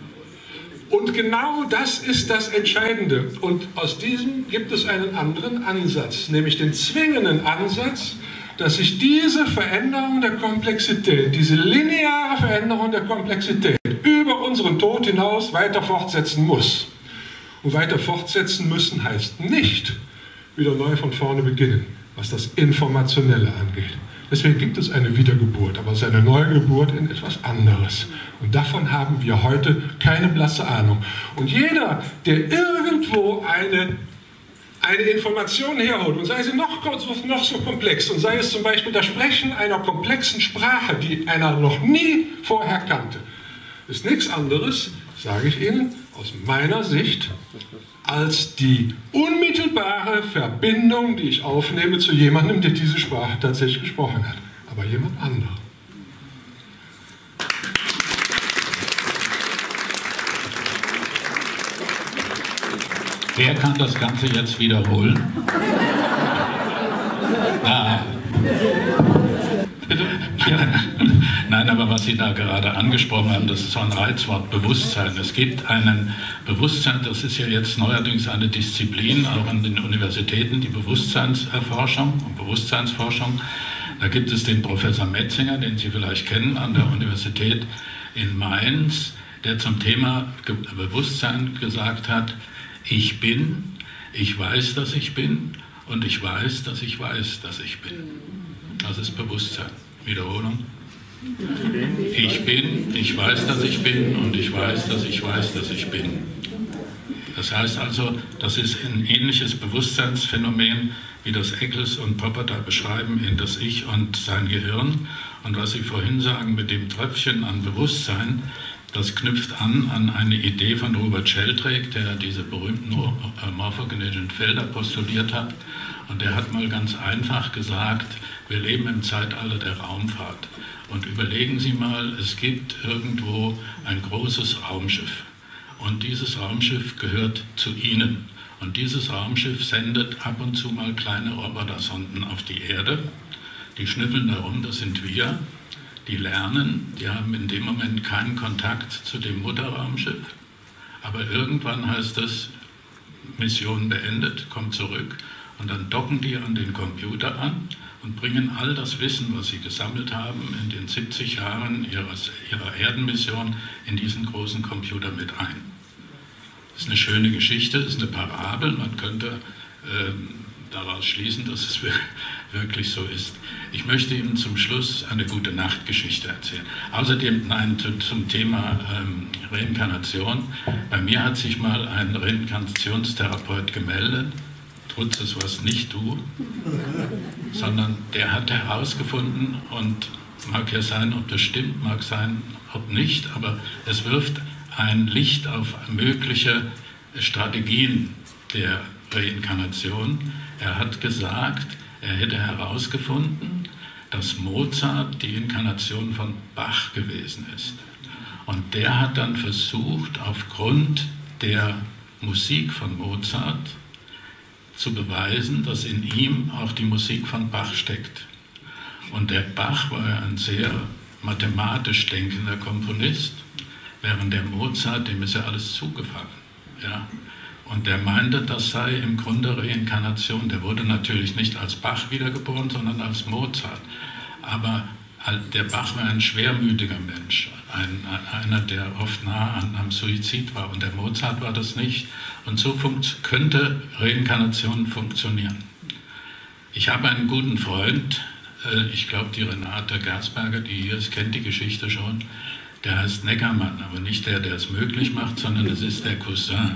Und genau das ist das Entscheidende. Und aus diesem gibt es einen anderen Ansatz, nämlich den zwingenden Ansatz, dass sich diese Veränderung der Komplexität, diese lineare Veränderung der Komplexität über unseren Tod hinaus weiter fortsetzen muss. Und weiter fortsetzen müssen heißt nicht wieder neu von vorne beginnen, was das Informationelle angeht. Deswegen gibt es eine Wiedergeburt, aber es ist eine Neugeburt in etwas anderes. Und davon haben wir heute keine blasse Ahnung. Und jeder, der irgendwo eine eine Information herholt, und sei sie noch, noch so komplex, und sei es zum Beispiel das Sprechen einer komplexen Sprache, die einer noch nie vorher kannte, ist nichts anderes, sage ich Ihnen, aus meiner Sicht, als die unmittelbare Verbindung, die ich aufnehme zu jemandem, der diese Sprache tatsächlich gesprochen hat, aber jemand anderer. Wer kann das Ganze jetzt wiederholen? Ah. Ja. Nein, aber was Sie da gerade angesprochen haben, das ist so ein Reizwort, Bewusstsein. Es gibt einen Bewusstsein, das ist ja jetzt neuerdings eine Disziplin, auch an den Universitäten, die Bewusstseinserforschung und Bewusstseinsforschung. Da gibt es den Professor Metzinger, den Sie vielleicht kennen, an der Universität in Mainz, der zum Thema Bewusstsein gesagt hat: Ich bin, ich weiß, dass ich bin, und ich weiß, dass ich weiß, dass ich bin. Das ist Bewusstsein. Wiederholung. Ich bin, ich weiß, dass ich bin und ich weiß, dass ich weiß, dass ich bin. Das heißt also, das ist ein ähnliches Bewusstseinsphänomen, wie das Eccles und Popper da beschreiben, in das Ich und sein Gehirn. Und was Sie vorhin sagen mit dem Tröpfchen an Bewusstsein, das knüpft an an eine Idee von Robert Sheldrake, der diese berühmten morphogenetischen Felder postuliert hat. Und der hat mal ganz einfach gesagt, wir leben im Zeitalter der Raumfahrt. Und überlegen Sie mal, es gibt irgendwo ein großes Raumschiff. Und dieses Raumschiff gehört zu Ihnen. Und dieses Raumschiff sendet ab und zu mal kleine Robotersonden auf die Erde. Die schnüffeln darum, das sind wir. Die lernen, die haben in dem Moment keinen Kontakt zu dem Mutterraumschiff. Aber irgendwann heißt es, Mission beendet, kommt zurück. Und dann docken die an den Computer an und bringen all das Wissen, was sie gesammelt haben in den siebzig Jahren ihres, ihrer Erdenmission, in diesen großen Computer mit ein. Das ist eine schöne Geschichte, das ist eine Parabel, man könnte ähm, daraus schließen, dass es wirklich so ist. Ich möchte Ihnen zum Schluss eine gute Nachtgeschichte erzählen. Außerdem nein, zum Thema ähm, Reinkarnation. Bei mir hat sich mal ein Reinkarnationstherapeut gemeldet. Trutzes warst nicht du, sondern der hat herausgefunden, und mag ja sein, ob das stimmt, mag sein, ob nicht, aber es wirft ein Licht auf mögliche Strategien der Reinkarnation. Er hat gesagt, er hätte herausgefunden, dass Mozart die Inkarnation von Bach gewesen ist. Und der hat dann versucht, aufgrund der Musik von Mozart zu beweisen, dass in ihm auch die Musik von Bach steckt. Und der Bach war ja ein sehr mathematisch denkender Komponist, während der Mozart, dem ist ja alles zugefallen. Ja? Und der meinte, das sei im Grunde Reinkarnation. Der wurde natürlich nicht als Bach wiedergeboren, sondern als Mozart. Aber der Bach war ein schwermütiger Mensch, ein, einer, der oft nah an, am Suizid war. Und der Mozart war das nicht. Und so könnte Reinkarnation funktionieren. Ich habe einen guten Freund, äh, ich glaube die Renate Gersberger, die hier ist, kennt die Geschichte schon. Der heißt Neckermann, aber nicht der, der es möglich macht, sondern es ist der Cousin.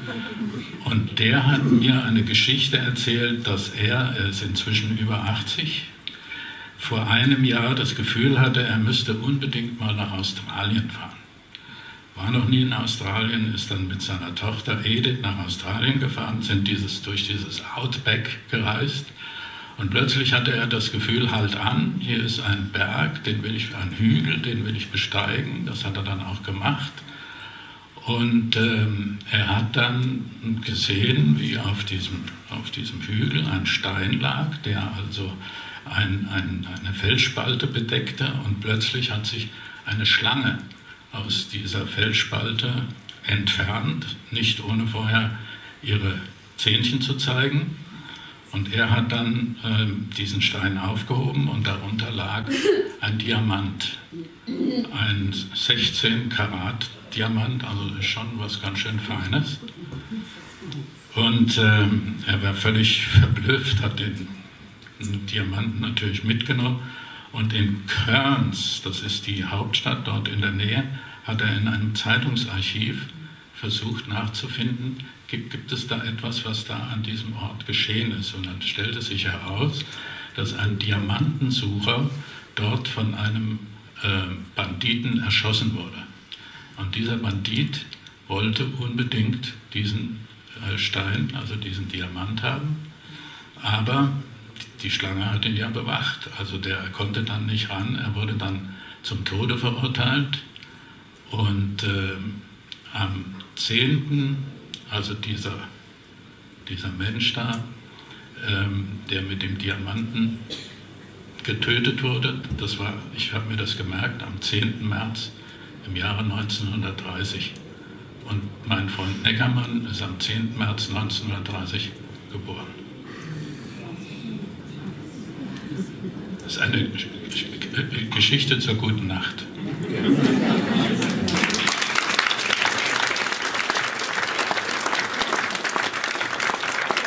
Und der hat mir eine Geschichte erzählt, dass er, er ist inzwischen über achtzig, vor einem Jahr das Gefühl hatte, er müsste unbedingt mal nach Australien fahren. War noch nie in Australien, ist dann mit seiner Tochter Edith nach Australien gefahren, sind dieses, durch dieses Outback gereist. Und plötzlich hatte er das Gefühl, halt an, hier ist ein Berg, den will ich, ein Hügel, den will ich besteigen. Das hat er dann auch gemacht. Und ähm, er hat dann gesehen, wie auf diesem, auf diesem Hügel ein Stein lag, der also ein, ein, eine Felsspalte bedeckte. Und plötzlich hat sich eine Schlange aus dieser Felsspalte entfernt, nicht ohne vorher ihre Zähnchen zu zeigen. Und er hat dann äh, diesen Stein aufgehoben und darunter lag ein Diamant, ein sechzehn Karat Diamant, also schon was ganz schön Feines. Und ähm, er war völlig verblüfft, hat den Diamanten natürlich mitgenommen. Und in Cairns, das ist die Hauptstadt dort in der Nähe, hat er in einem Zeitungsarchiv versucht nachzufinden, gibt, gibt es da etwas, was da an diesem Ort geschehen ist. Und dann stellte sich heraus, dass ein Diamantensucher dort von einem äh, Banditen erschossen wurde. Und dieser Bandit wollte unbedingt diesen äh, Stein, also diesen Diamant haben, aber die Schlange hat ihn ja bewacht, also der konnte dann nicht ran, er wurde dann zum Tode verurteilt und äh, am zehnten, also dieser, dieser Mensch da, ähm, der mit dem Diamanten getötet wurde, das war, ich habe mir das gemerkt, am zehnten März im Jahre neunzehnhundertdreißig. Und mein Freund Neckermann ist am zehnten März neunzehnhundertdreißig geboren. Das ist eine Geschichte zur guten Nacht.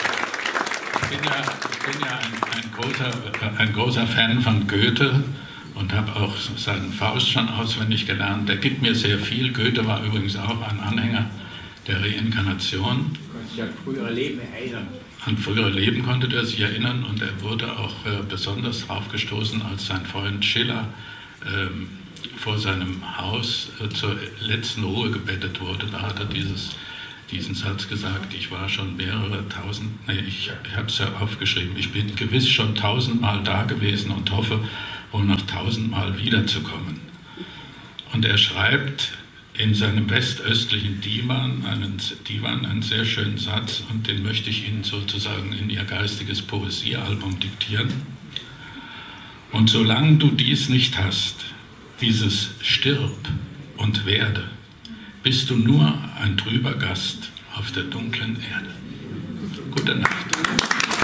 Ich bin ja, ich bin ja ein, ein, großer, ein großer Fan von Goethe und habe auch seinen Faust schon auswendig gelernt. Der gibt mir sehr viel. Goethe war übrigens auch ein Anhänger der Reinkarnation. Du kannst dich an frühere Leben erinnern. An frühere Leben konnte er sich erinnern und er wurde auch äh, besonders drauf gestoßen, als sein Freund Schiller ähm, vor seinem Haus äh, zur letzten Ruhe gebettet wurde. Da hat er dieses, diesen Satz gesagt: Ich war schon mehrere tausend, nee, ich, ich habe es ja aufgeschrieben, ich bin gewiss schon tausendmal da gewesen und hoffe, wohl noch tausendmal wiederzukommen. Und er schreibt in seinem westöstlichen Divan einen, Divan einen sehr schönen Satz, und den möchte ich Ihnen sozusagen in Ihr geistiges Poesiealbum diktieren. Und solange du dies nicht hast, dieses Stirb und werde, bist du nur ein trüber Gast auf der dunklen Erde. Gute Nacht.